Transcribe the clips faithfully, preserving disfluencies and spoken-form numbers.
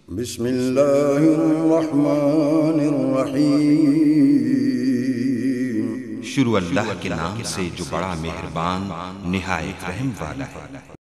بسم اللہ الرحمن الرحیم۔ شروع اللہ کے نام سے جو بڑا مہربان نہایت رحم والا ہے۔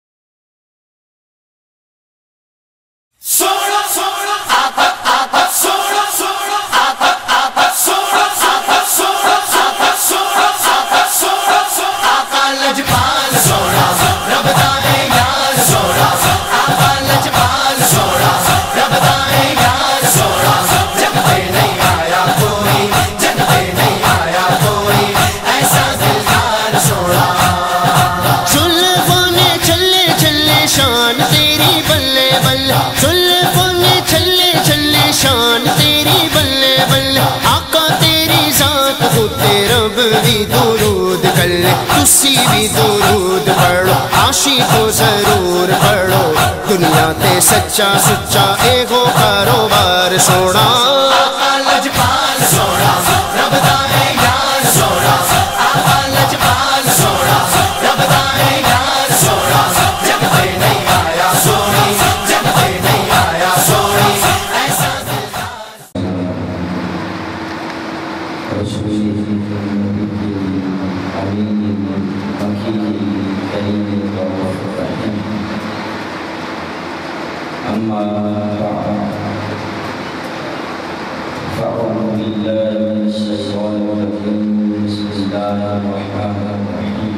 سوڑا سوڑا آتا آتا سوڑا سوڑا آتا آتا سوڑا آتا سوڑا آتا سوڑا آتا سوڑا آقا لجپال سوڑا رب دائے یار سوڑا آقا لجپال سوڑا رب دائے یار سوڑا جگ پہ نہیں آیا کوئی جگ پہ نہیں آیا کوئی ایسا دلدار سوڑا زلفوں نے چلے چلے شان تیری بلے بلے زلفوں نے چلے چلے شان تیری بلے بلے آقا تیری ذات کو رب بھی درود کر لے تسی بھی درود پڑھو عاشق کو ضرور پڑھو دنیا تے سچا سچا اے ہو کاروبار سونا آقا لجپال سوڑا رب دائے یار سوڑا آقا لجپال سوڑا رب دائے یار سوڑا جگ پہ نہیں آیا سوڑی جگ پہ نہیں آیا سوڑی ایسا أما بعد فأعوذ بالله من الشيطان الرجيم بسم الله الرحمن الرحيم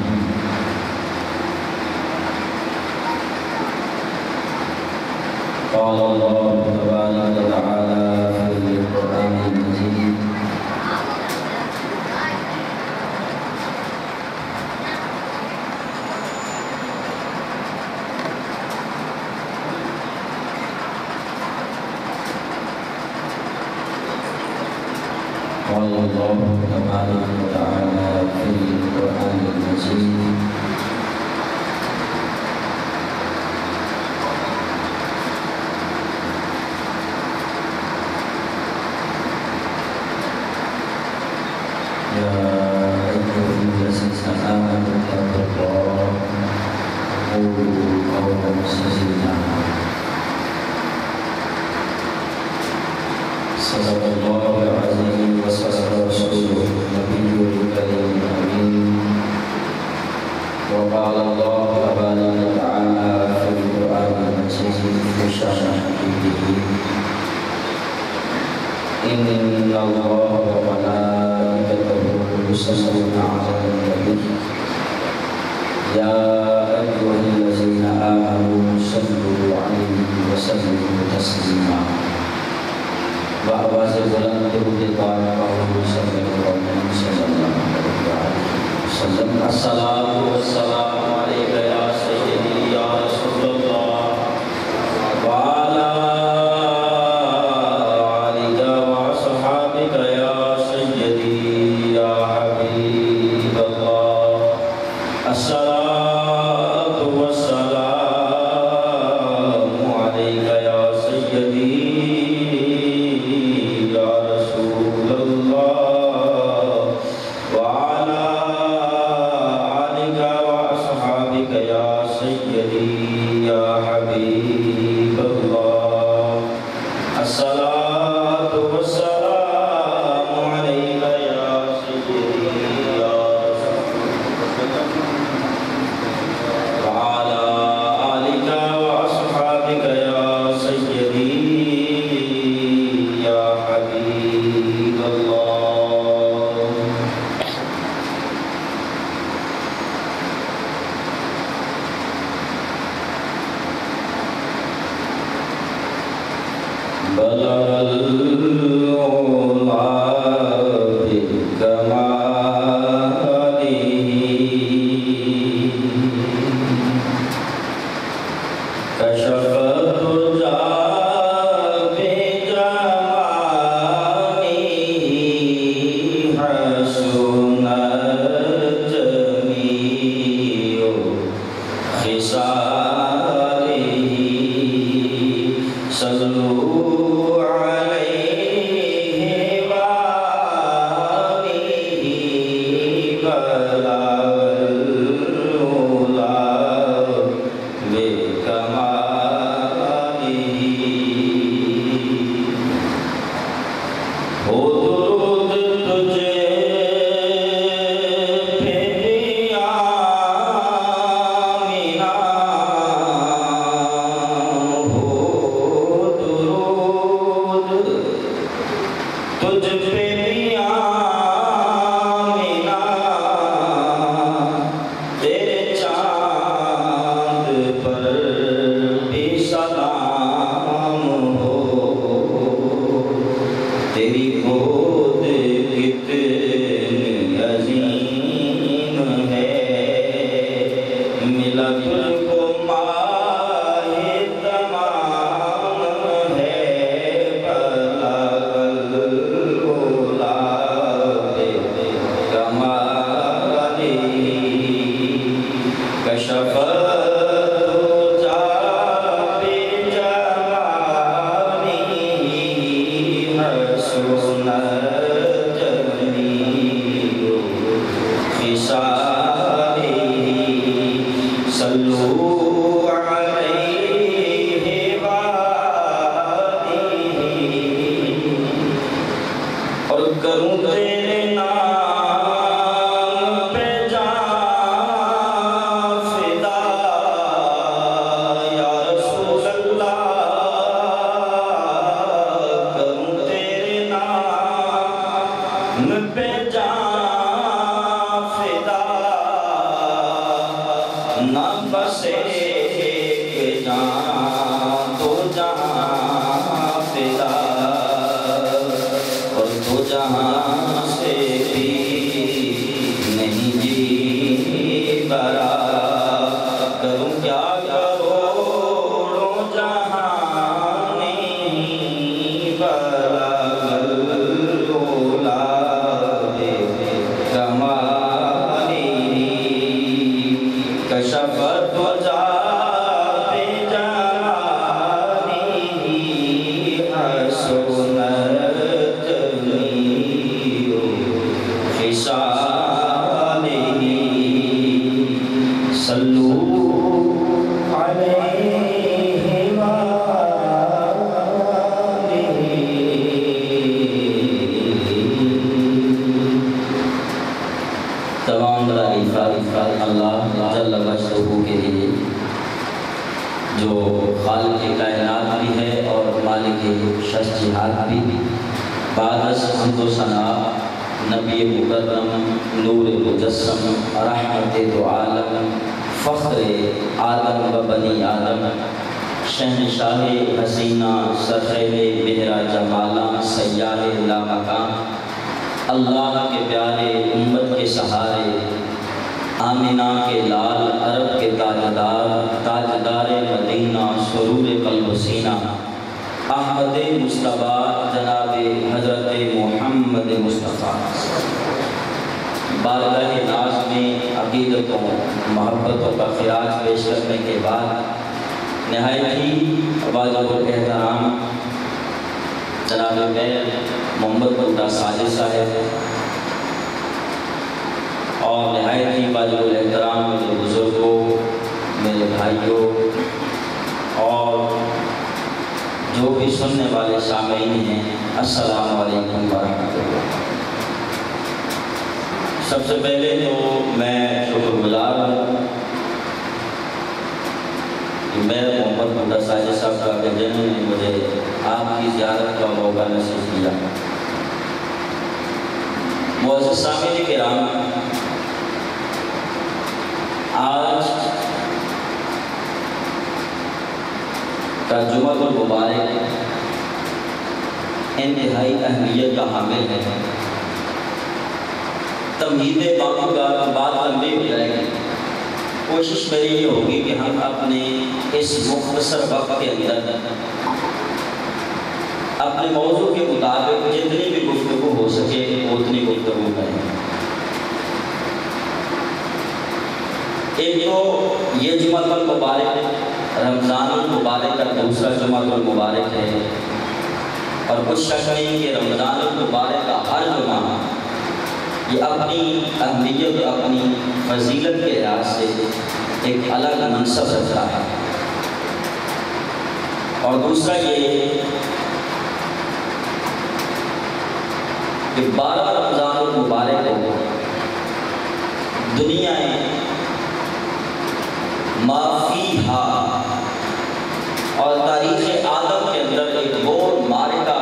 قال الله تبارك وتعالى في القرآن المجيد قال الله تبارك وتعالى في القرآن المجيد يا أيها الذين آمنوا اتقوا الله وقولوا قولا سديدا صدق الله العظيم وصدق رسوله النبي الكريم الأمين وقال الله تبارك وتعالى في القرآن المجيد في شأن حبيبه إن الله وملائكته يصلون على النبي يا أيها الذين آمنوا صلوا عليه وسلموا تسليما بآواز بلند درود پاک محمد صلی اللہ علیہ وسلم الصلاۃ والسلام علیک یا سیدی یا رسول اللہ وعلی آلک وصحابک یا سیدی یا حبیب اللہ الصلاۃ والسلام علیک یا سیدی مالک شش جہاد بھی بعد از حمد و ثنا نبی مکرم نور مجسم رحمت دو عالم فخر آدم و بنی آدم شہنشاہ حسینہ سرخیل مہرا جمالہ سیاہ لامکان اللہ کے پیارے امت کے سہارے آمینہ کے لال عرب کے تاجدار تاجدار مدینہ سرور قلب و سینہ احمد مصطفیٰ جناب حضرت محمد مصطفیٰ بارگاہ ناز میں عقیدتوں محبتوں کا خراج پیش کرنے کے بعد نہایت ہی واجب الاحترام جناب میر محمد بندہ ساجد صاحب اور نہایت ہی واجب الاحترام میرے بزرگوں میرے بھائیوں اور جو بھی سننے والے سامعین ہیں السلام علیکم ورحمۃ اللہ۔ سب سے پہلے تو میں شکر گزار ہوں کہ میں محمد بندہ ساجد صاحب کا کہ جنہوں نے مجھے آپ کی زیارت کا موقع نصیب کیا۔ معزز سامعین کرام، آج کا جمعہ المبارک انتہائی اہمیت کا حامل ہے۔ تمہید باقی کا بات لمبی ہو جائے گی، کوشش میری یہ ہوگی کہ ہم اپنے اس مختصر وقت کے اندر اپنے موضوع کے مطابق جتنی بھی گفتگو ہو سکے اتنی گفتگو کریں۔ ایک تو یہ جمعہ المبارک رمضان المبارک کا دوسرا جمعہ المبارک ہے، اور کچھ شک نہیں کہ رمضان المبارک کا ہر جمعہ یہ اپنی اہمیت اپنی فضیلت کے لحاظ سے ایک الگ منصب رکھتا ہے۔ اور دوسرا یہ کہ بارہ رمضان المبارک کو دنیا ما فیہا اور تاریخ آدم کے اندر ایک بڑا معرکہ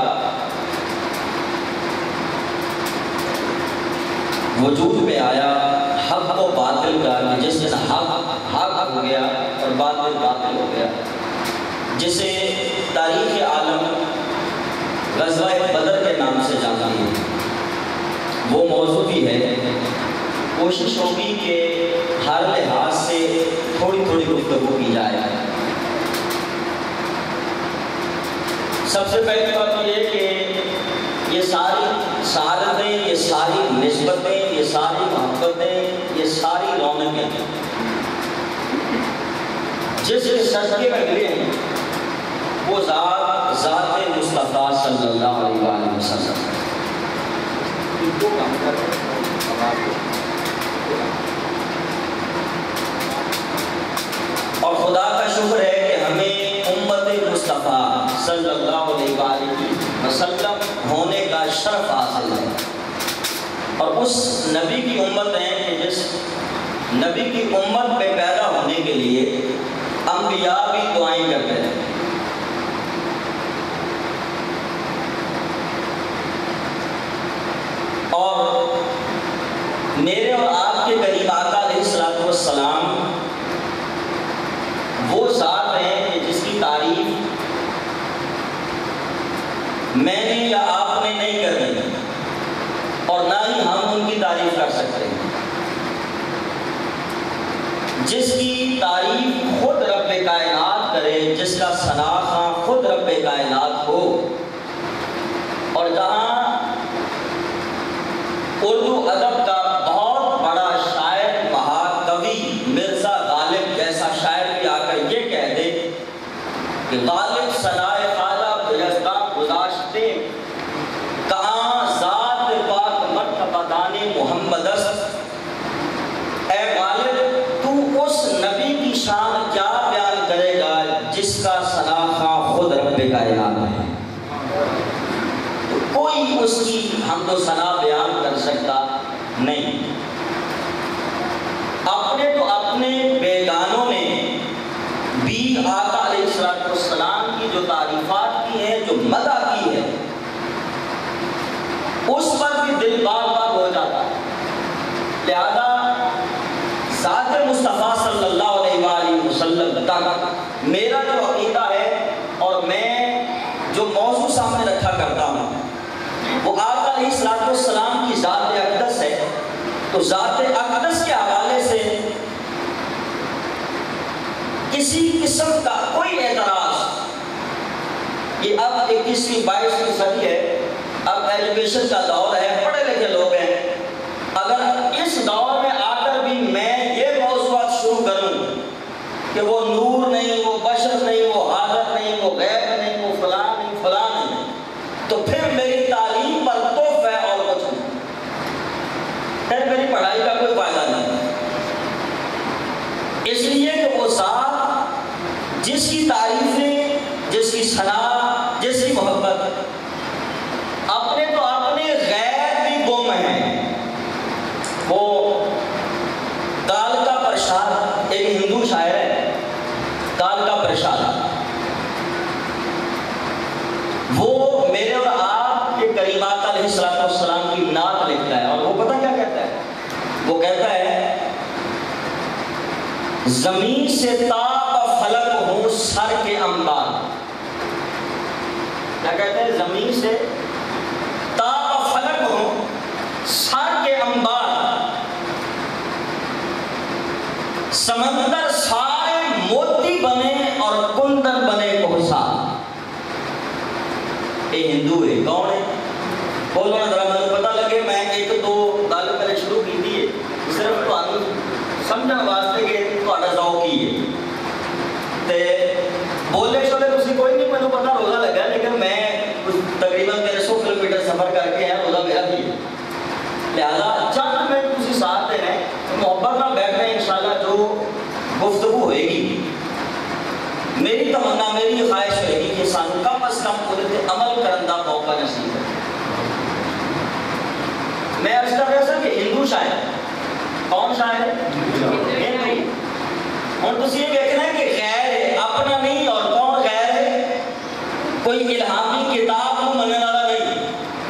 وجود میں آیا، حق و باطل کا، جس دن حق حق ہو گیا اور باطل باطل ہو گیا، جسے تاریخ عالم غزوہ بدر کے نام سے جانتی ہے۔ وہ موضوع بھی ہے، کوشش ہوگی کہ ہر لحاظ سے تھوڑی تھوڑی گفتگو کی جائے۔ سب سے پہلی بات یہ کہ یہ ساری سعادتیں، یہ ساری نسبتیں، یہ ساری محبتیں، یہ ساری رونقیں جس کے صدقے میں ملے ہیں وہ ذات ذات مصطفیٰ صلی اللہ علیہ وآلہ وسلم۔ اور خدا کا شکر ہے کہ ہمیں امت مصطفیٰ صلی اللہ علیہ وآلہ وسلم ہونے کا شرف حاصل ہے، اور اس نبی کی امت ہے کہ جس نبی کی امت میں پیدا ہونے کے لیے انبیاء بھی دعائیں کرتے ہیں۔ اور میرے اور آپ کے قریب آقا علیہ الصلوۃ والسلام وہ ذات ہیں کہ جس کی تعریف میں نے یا آپ نے نہیں کرنی، اور نہ ہی ہم ان کی تعریف کر سکتے ہیں۔ جس کی تعریف خود رب کائنات کرے، جس کا ثنا خود رب کائنات ہو، اور جہاں اردو ادب کا بہت بڑا شاعر مہاکوی مرزا غالب جیسا شاعر بھی آ کر یہ کہہ دے کہ غالب ثنائے خواجہ یزداں گذاشتے کہاں ذات پاک مرتبہ دان محمد است، اے غالب تو اس نبی کی شان کیا بیان کرے گا جس کا ثنا خود رب کائنات ہے۔ کوئی اس کی حمد و ثنا بیان کر سکتا نہیں۔ اپنے تو اپنے بیگانوں نے بھی آقا علیہ السلام کی جو تعریفات کی ہیں، جو مدح کی ہے اس پر بھی دل بار بار ہو جاتا ہے. لہذا ذات مصطفیٰ صلی اللہ علیہ وآلہ وسلم تک میرا جو عقیدہ ہے اور میں جو موضوع سامنے رکھا کرتا ہوں وہ آقا علیہ الصلوۃ والسلام کی ذات اقدس ہے. تو ذات اقدس کے حوالے سے کسی قسم کا کوئی اعتراض، یہ اب اکیسویں بائیسویں صدی ہے، اب ایجوکیشن کا دور ہے، پڑھے لکھے لوگ ہیں، اگر اس دور میں آ کر بھی میں یہ موضوعات شروع کروں کہ وہ نور نہیں، وہ بشر نہیں، وہ حاضر نہیں، وہ غیب نہیں، وہ فلاں نہیں، فلاں نہیں، تو پھر میری تعلیم پر توف ہے اور کچھ نہیں، پھر میری پڑھائی کا کوئی فائدہ نہیں. اس لیے کہ وہ ذات جس کی تعریفیں، جس کی ثنا، جس کی محبت، اپنے تو اپنے غیر بھی گم ہیں. وہ کال کا پرشاد، ایک ہندو شاعر ہے کال کا پرشاد، وہ میرے اور آپ کے کریمات علیہ الصلوۃ والسلام کی نعت لکھتا ہے. اور وہ پتہ کیا کہتا ہے؟ وہ کہتا ہے زمین سے تاب فلک ہوں سر کے انبار. کیا کہتے ہیں؟ زمین سے تاب فلک ہوں سر کے انبار، سمندر سارے موتی بنے اور کندن بنے کوہسار. یہ ہندو ہے. کون ہے؟ بولو نا ذرا، مجھے پتہ لگے. میں ایک دو گل پہلے شروع کی تھی صرف تمہیں سمجھنے واسطے کہ تھوڑا ذوق ہی ہے. تے بولے شولے تسی کوئی نہیں، مجھے پتہ روزہ لگا، لیکن میں تقریباً میرے سو کلو میٹر سفر کر کے ہے، روزہ میرا بھی ہے. لہذا چند میں تسی ساتھ دے رہے محبت نہ بیٹھ رہے ہیں. انشاءاللہ جو گفتگو ہوئے گی، میری تمنا، میری خواہش ہوئے گی کہ سانو کم از کم پورے عمل کرنے کا موقع نصیب ہے. میں عرض کر رہا سر کہ ہندو شاعر، کون شاعر ہے؟ ہوں تسی یہ دیکھنا ہے کہ غیر ہے، اپنا نہیں. اور کون غیر ہے؟ کوئی الہامی کتاب کو مننے والا نہیں،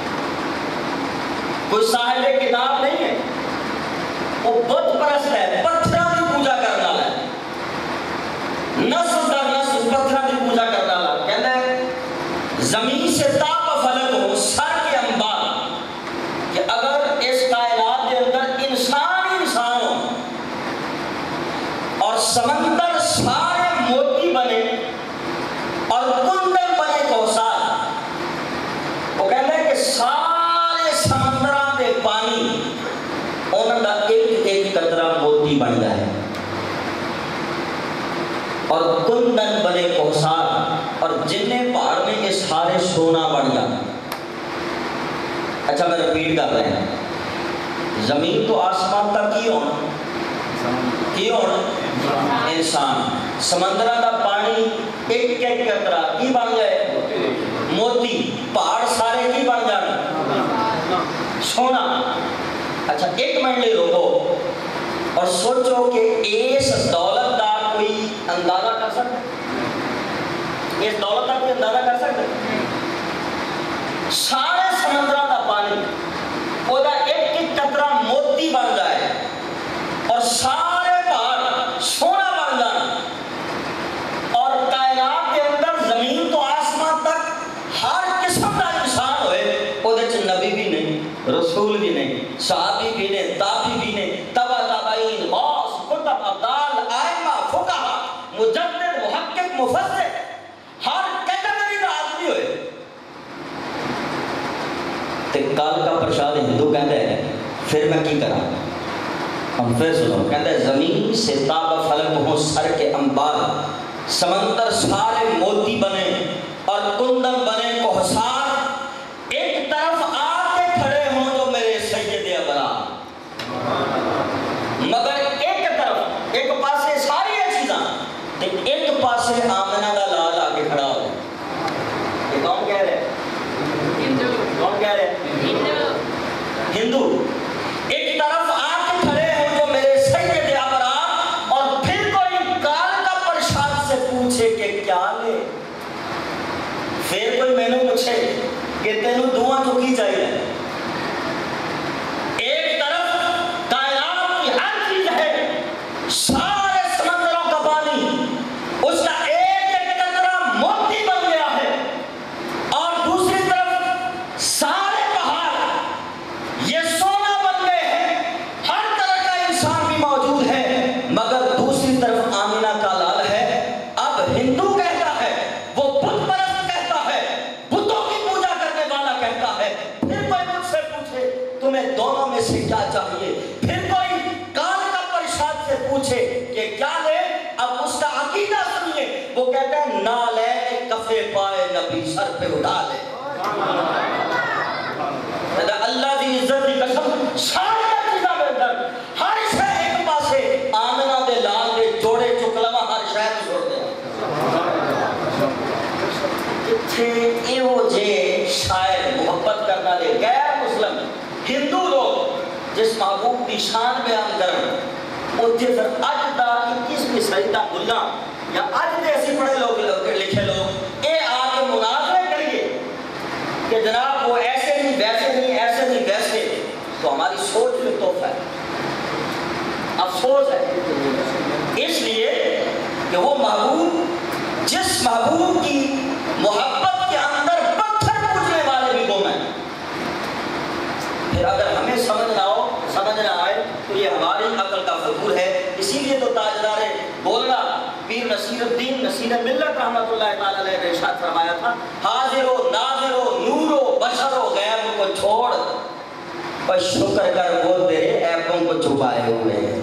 کوئی صاحب کتاب نہیں ہے. وہ بت پرست ہے، پتھراں کی پوجا کرنے والا ہے، نسل در نسل پتھراں کی پوجا کرنے والا. کہتا ہے زمین سے تاب فلک ہو سر کے انبار، کہ اگر اس کائنات کے اندر انسان ہی انسان ہو اور سمندر سارے موتی بنے اور کندن بنے کوثر، وہ کہتا ہے کہ سارے سمندراں دے پانی انہاں دا ایک ایک قطرہ موتی بن جائے اور کندن بنے کوثر، اور جننے پہاڑ میں یہ سارے سونا بن جائے. اچھا میں رپیٹ کر رہے ہیں. زمین تو آسمان تک کی ہونا کی ہونا انسان، سمندرہ کا پانی ایک ایک قطرہ کی بن جائے موتی، پہاڑ سارے کی بن جائے سونا. اچھا ایک منٹ لے روکو اور سوچو کہ اس دولت کا کوئی اندازہ کر سکتا ہے؟ اس دولت کا کوئی اندازہ کر سکتا ہے؟ سارے سمندرہ کا پانی وہ ایک ایک قطرہ موتی بن جائے اور سارے پہاڑ سونا بن جائے، اور کائنات کے اندر زمین تو آسمان تک ہر قسم کا انسان ہوئے، وہ نبی بھی نہیں، رسول بھی نہیں، صحابی بھی نہیں، تابعی بھی نہیں، تبع تابعین، غوث، کتب، ابدال، ائمہ، فقہا، مجدد، محقق، مفسر، ہر کیٹیگری کا آدمی ہوئے. کال کا پرشاد ہندو کہتا ہے پھر میں کی کرا. ہم پھر سنو، کہتا ہے زمین سے تاب فلک ہوں سر کے انبار، سمندر سارے موتی بنے اور کندن بنے کوہسار، ایک طرف آ کے کھڑے ہوں جو میرے سید ابرار، مگر ایک طرف ایک پاسے ساری چیزاں ایک پاسے آمنہ دا لال آ کے کھڑا ہو. یہ کون کہہ رہے ہیں؟ کون کہہ رہے ہیں؟ ہندو. ایک طرف آ کے کھڑے ہوں جو میرے سید ابرار، اور پھر کوئی کال کا پرشاد سے پوچھے کہ کیا لے پھر کوئی میں نے پوچھے کہ تینوں دعا تو کی چاہیے. ایک طرف کائنات کی ہر چیز ہے, سارے سمندروں کا پانی اس کا ایک ایک قطرہ موتی بن گیا ہے, اور دوسری طرف سارے پہاڑ یہ سونا بن گئے ہیں, ہر طرح کا انسان بھی موجود ہے, مگر دوسری طرف آمینہ کا لال ہے. اب ہندو کہتا ہے, وہ بت پرست کہتا ہے, بتوں کی پوجا کرنے والا کہتا ہے. پھر کوئی مجھ سے پوچھے تمہیں دونوں میں سے کیا چاہیے, پھر کوئی کال کا پرشاد سے پوچھے کہ کیا لے, اب اس کا عقیدہ سنیے. وہ کہتا ہے نالے کفے پائے نبی سر پہ اٹھا لے. اللہ دی عزت دی قسم سارے چیزاں میں اندر ہر شے ایک پاسے آمنہ دے لال دے جوڑے چکلوا ہر شے کو چھوڑ دے. جتھے ایو جے شاعر محبت کرنا دے غیر مسلم ہندو لوگ جس محبوب کی شان بیان کرن, اتھے پھر اج دا اکیسویں صدی دا ملا یا اج دے ایسی پڑھے لوگ لکھے لوگ اے آ کے مناظرے کریے کہ جناب وہ ایسے نہیں ویسے نہیں ایسے نہیں ویسے, تو ہماری سوچ میں تحفہ ہے, افسوس ہے. اس لیے کہ وہ محبوب جس محبوب کی محبت کے اندر پتھر پوجنے والے بھی گم ہیں. پھر اگر ہمیں سمجھ نہ ہو سمجھ نہ آئے تو یہ ہماری عقل کا فضول ہے. اسی لیے تو تاجدار بولنا پیر نصیر الدین نصیر ملت رحمۃ اللہ تعالی علیہ نے ارشاد فرمایا تھا, حاضر و ناظر و نور و بشر و غیب کو چھوڑ پر شکر کر وہ تیرے عیبوں کو چھپائے ہوئے ہیں.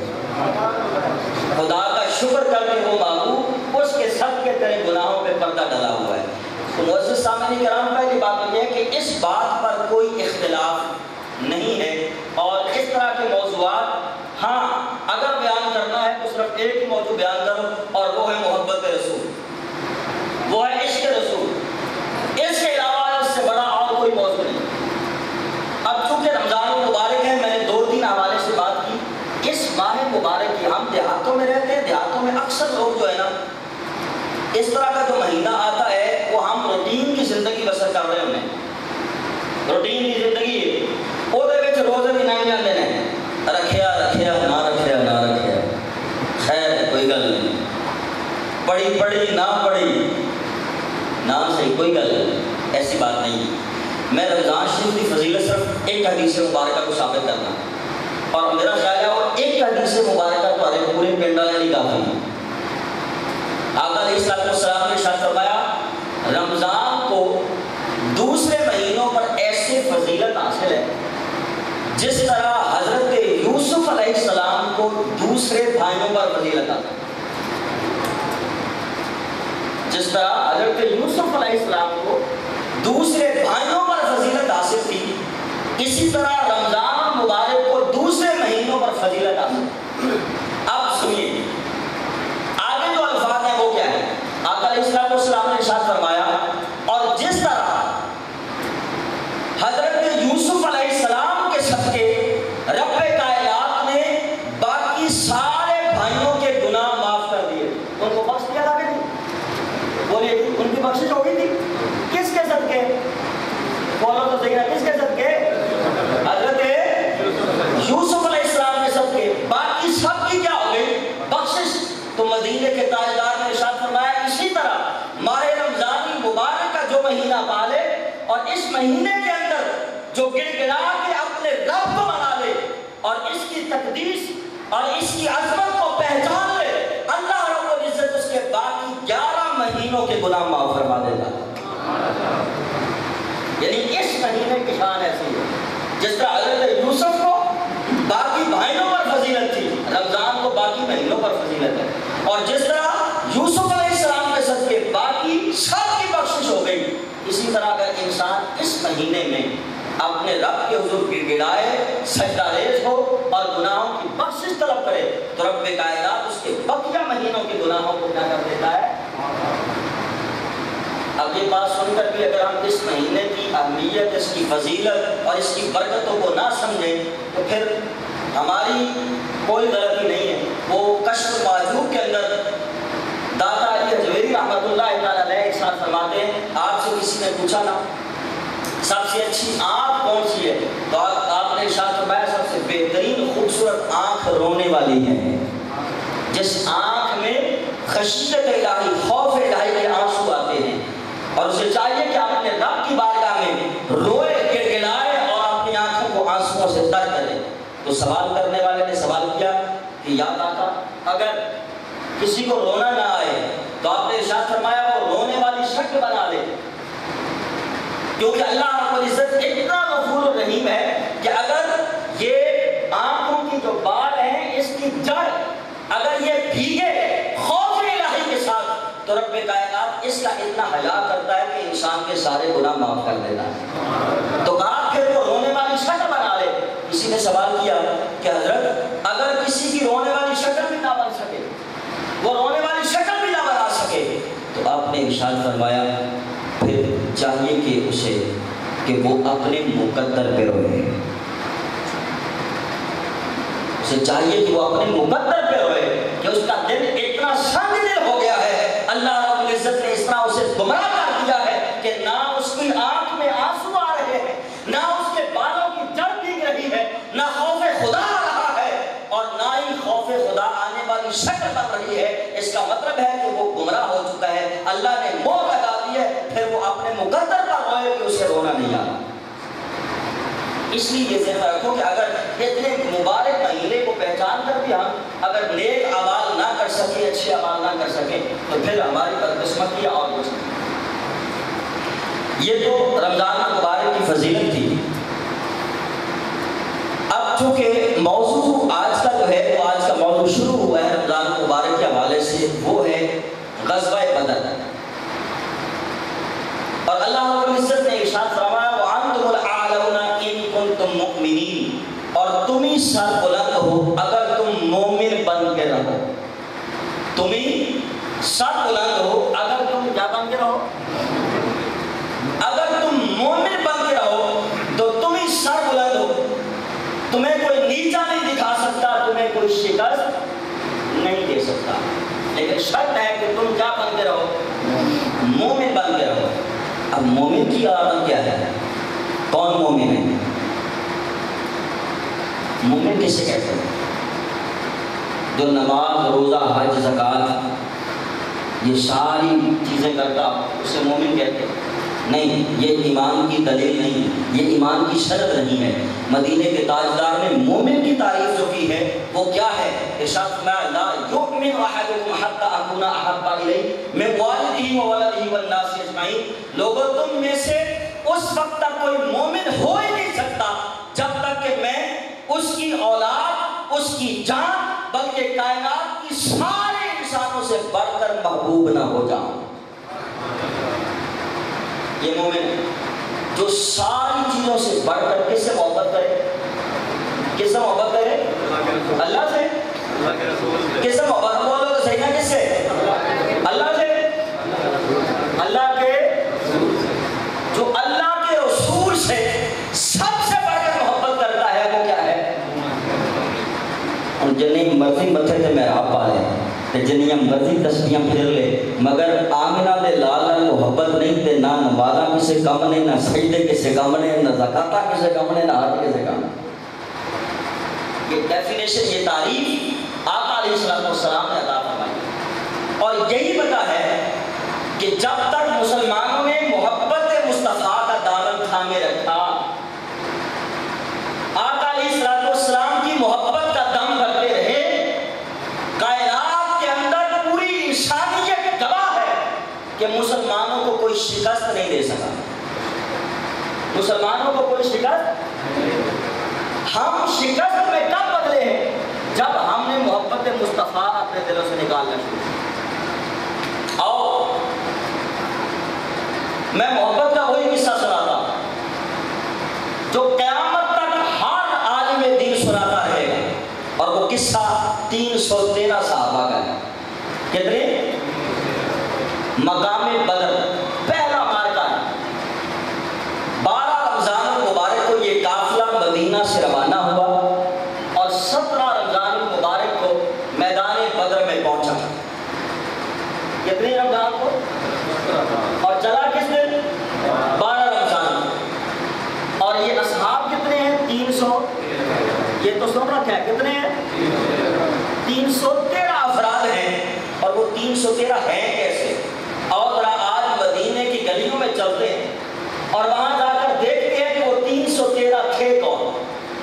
خدا کا شکر کر کے وہ محبوب اس کے سب کے تیرے گناہوں پہ پردہ ڈلا ہوا ہے. تو معزز سامعین کرام, پہلی بات یہ ہے کہ اس بات پر کوئی اختلاف نہیں ہے, اور اس طرح کے موضوعات ہاں اگر بیان کرنا ہے تو صرف ایک ہی موضوع بیان کرو, اور وہ ہے محبت رسول, وہ ہے عشق رسول. اس کے علاوہ اس سے بڑا اور کوئی موضوع نہیں. اب چونکہ رمضان المبارک ہے, میں نے دو تین حوالے سے بات کی. اس ماہ مبارک کی ہم دیہاتوں میں رہتے ہیں, دیہاتوں میں اکثر لوگ جو ہے نا اس طرح کا جو مہینہ آتا ہے وہ ہم روٹین کی زندگی بسر کر رہے ہیں. روٹین کی زندگی ہے, وہ روزے بھی نہیں جاتے ہیں, رکھیا رکھیا نہ رکھیا نہ رکھیا, خیر کوئی گل نہیں, پڑھی پڑھی نہ پڑھی نہ صحیح کوئی گل نہیں, ایسی بات نہیں. میں رمضان شریف کی فضیلت صرف ایک حدیث مبارکہ کو ثابت کرنا, اور میرا خیال ہے اور ایک حدیث مبارکہ تمہارے پورے پنڈ والے نہیں کافی ہے. آقا علیہ السلام نے ارشاد فرمایا, رمضان کو دوسرے مہینوں پر ایسے فضیلت حاصل ہے جس طرح حضرت یوسف علیہ السلام کو دوسرے بھائیوں پر فضیلت حاصل, جس طرح حضرت یوسف علیہ السلام کو دوسرے بھائیوں پر فضیلت حاصل تھی, اسی طرح رمضان مبارک کو دوسرے مہینوں پر فضیلت حاصل. اب سنیے آگے جو الفاظ ہیں وہ کیا ہے. آقا علیہ السلام نے ارشاد فرمایا, اور جس طرح حضرت یوسف علیہ السلام کے صدقے رب کائنات نے باقی سارے بھائیوں کے گناہ معاف کر دیے, ان کو بخش دیا تھا کہ نہیں؟ بولیے ان کی بخشش ہو گئی تھی کس کے صدقے؟ بولو تو صحیح نا, کس کے صدقے؟ حضرت یوسف علیہ السلام کے صدقے. باقی سب کی کیا ہو گئی؟ بخشش. تو مدینے کے تاجدار نے ارشاد فرمایا, اسی طرح ماہ رمضان مبارک کا جو مہینہ پالے اور اس مہینے کے اندر جو گڑ گڑا کے اپنے رب کو منا لے اور اس کی تقدیس اور اس کی عظمت کو پہچان لے, اللہ رب العزت اس کے باقی گیارہ مہینوں کے گناہ معاف فرما دے گا. یعنی اس مہینے کی شان ایسی ہے جس طرح حضرت یوسف کو باقی بھائیوں پر فضیلت تھی, رمضان کو باقی مہینوں پر فضیلت ہے, اور جس طرح یوسف علیہ السلام کے صدقے باقی سب کی بخشش ہو گئی, اسی طرح اگر انسان اس مہینے میں اپنے رب کے حضور گڑ گڑائے, سجدہ ریز ہو اور گناہوں کی بخشش طلب کرے, تو رب کائنات اس کے بقیہ مہینوں کے گناہوں کو کیا کر دیتا ہے. اب یہ بات سن کر بھی اگر ہم اس مہینے کی اہمیت, اس کی فضیلت اور اس کی برکتوں کو نہ سمجھیں تو پھر ہماری کوئی غلطی نہیں ہے. وہ کشف معجوب کے اندر داتا علی حجویری رحمۃ اللہ تعالی علیہ ارشاد فرماتے ہیں, آپ سے سے کسی نے پوچھا نا سب سے اچھی آنکھ کون سی ہے، تو آپ نے ارشاد فرمایا سب سے بہترین خوبصورت آنکھ رونے والی ہے، جس آنکھ میں خشیت الہی، خوف الہی کے آنسو آتے ہیں، اور اسے چاہیے کہ اپنے رب کی بارگاہ میں روئے، گڑگڑائے اور اپنی آنکھوں کو آنسوؤں سے تر کرے۔ تو سوال کرنے والے نے سوال کیا کہ یا آقا اگر کسی کو رونا نہ آئے تو آپ نے ارشاد فرمایا وہ رونے والی شکل بنا لے، کیونکہ اللہ رب العزت اتنا غفور الرحیم ہے کہ اگر یہ آنکھوں کی جو بال ہیں اس کی جڑ اگر یہ بھیگے خوف الہی کے ساتھ تو رب کائنات اس کا اتنا حیا کرتا ہے کہ انسان کے سارے گناہ معاف کر دیتا ہے۔ تو کہا پھر وہ رونے والی شکل بنا لے۔ کسی نے سوال کیا کہ حضرت اگر کسی کی رونے والی شکل بھی نہ بن سکے، وہ رونے والی شکل بھی نہ بنا سکے، تو آپ نے ارشاد فرمایا پھر چاہیے کہ اسے کہ وہ اپنے مقدر پہ روئے، اسے چاہیے کہ وہ اپنے مقدر پہ روئے کہ اس کا دل اتنا سنگ دل ہو گیا ہے، اللہ رب العزت نے اس طرح اسے گمراہ کر دیا ہے کہ نہ اس کی آنکھ میں آنسو آ رہے ہیں، نہ اس کے بالوں کی جڑ بھیگ رہی ہے، نہ خوف خدا آ رہا ہے اور نہ ہی خوف خدا آنے والی شکل بن رہی ہے۔ اس کا مطلب ہے کہ وہ گمراہ ہو چکا ہے، اللہ نے مہر لگا دی ہے، پھر وہ اپنے مقدر پر روئے کہ اسے رونا نہیں آ رہا۔ اس لیے یہ ذہن رکھو کہ اگر اتنے مبارک مہینے کو پہچان کر بھی ہم اگر نیک اعمال نہ کر سکیں، اچھے اعمال نہ کر سکیں تو پھر ہماری بدقسمتی اور کچھ نہیں۔ یہ تو رمضان المبارک کی فضیلت تھی۔ اب چونکہ موضوع آج کا جو ہے وہ آج کا موضوع شروع ہوا ہے رمضان المبارک کے حوالے سے، وہ ہے غزوہ بدر، اور اللہ رب العزت نے ارشاد فرمایا وَأَنْتُمُ الْأَعْلَوْنَ إِن كُنتُم مُؤْمِنِينَ، اور تم ہی سر بلند ہو اگر تم مومن بن کے رہو، تم ہی سر بلند ہو اگر تم کیا بن کے رہو، اگر تم مومن بن کے رہو تو تم ہی سر بلند ہو، تمہیں کوئی نیچا نہیں دکھا سکتا، تمہیں کوئی شکست نہیں دے سکتا، لیکن شرط ہے کہ تم کیا بن کے رہو، مومن بن کے رہو۔ اب مومن کی علامت کیا ہے؟ کون مومن ہے؟ مومن کسے کہتے ہیں؟ جو نماز، روزہ، حج، زکوٰۃ یہ ساری چیزیں کرتا اسے مومن کہتے ہیں؟ نہیں، یہ ایمان کی دلیل نہیں، یہ ایمان کی شرط نہیں ہے۔ مدینے کے تاجدار نے مومن کی تعریف جو کی ہے وہ کیا ہے؟ ارشاد میں لا یؤمن احدکم حتی اکون احب الیہ من والدہ وولدہ والناس اجمعین، لوگوں تم میں سے اس وقت تک کوئی مومن ہو ہی نہیں سکتا جب تک کہ میں اس کی اولاد، اس کی جان، بلکہ کائنات کی سارے انسانوں سے بڑھ کر محبوب نہ ہو جاؤں۔ یہ مومن ہے جو ساری چیزوں سے بڑھ کر کس سے محبت کرے؟ کس سے محبت کرے؟ اللہ سے۔ کس سے محبت بولو تو صحیح ہے، کس سے؟ اللہ سے۔ اللہ کے جو اللہ کے رسول سے سب سے بڑھ کر محبت کرتا ہے وہ کیا ہے؟ اور جنہیں مرضی متھے تے میرا پا لے تے جنیاں مرضی تسبیحاں پھر لے، مگر آمنہ دے لال محبت نہیں تے نہ نمازاں کسے کم نے، نہ سجدے کسے کم نے، نہ زکاتاں کسے کم نے، نہ حج کسے کم نے۔ یہ ڈیفینیشن، یہ تعریف آقا علیہ السلام نے عطا فرمائی، اور یہی وجہ ہے کہ جب تک مسلمانوں نے محبت مصطفیٰ کا دامن تھامے رکھا، آقا علیہ السلام کی محبت کا دم بھرتے رہے، کائنات کے اندر پوری انسانیت گواہ ہے کہ مسلمانوں کو کوئی شکست نہیں دے سکا، مسلمانوں کو کوئی شکست۔ ہم شکست میں کب بدلے ہیں؟ جب ہم نے محبت مصطفیٰ اپنے دلوں سے نکالنا شروع کیا۔ اور میں محبت کا وہی قصہ سناتا جو قیامت تک ہر عالم دین سناتا رہے گا، اور وہ قصہ تین سو تیرہ صحابہ کا ہے۔ کتنے؟ مقام بدر، پہلا مارکا ہے۔ بارہ رمضان المبارک کو یہ قافلہ مدینہ سے روانہ ہوا اور سترہ رمضان المبارک کو میدان بدر میں پہنچا۔ کتنے رمضان کو؟ اور چلا کس دن؟ تین سو تیرہ افراد ہیں، اور وہ تین سو تیرہ ہیں کیسے؟ اور ذرا آج مدینے کی گلیوں میں چلتے ہیں اور وہاں جا کر دیکھتے ہیں کہ وہ تین سو تیرہ تھے کون۔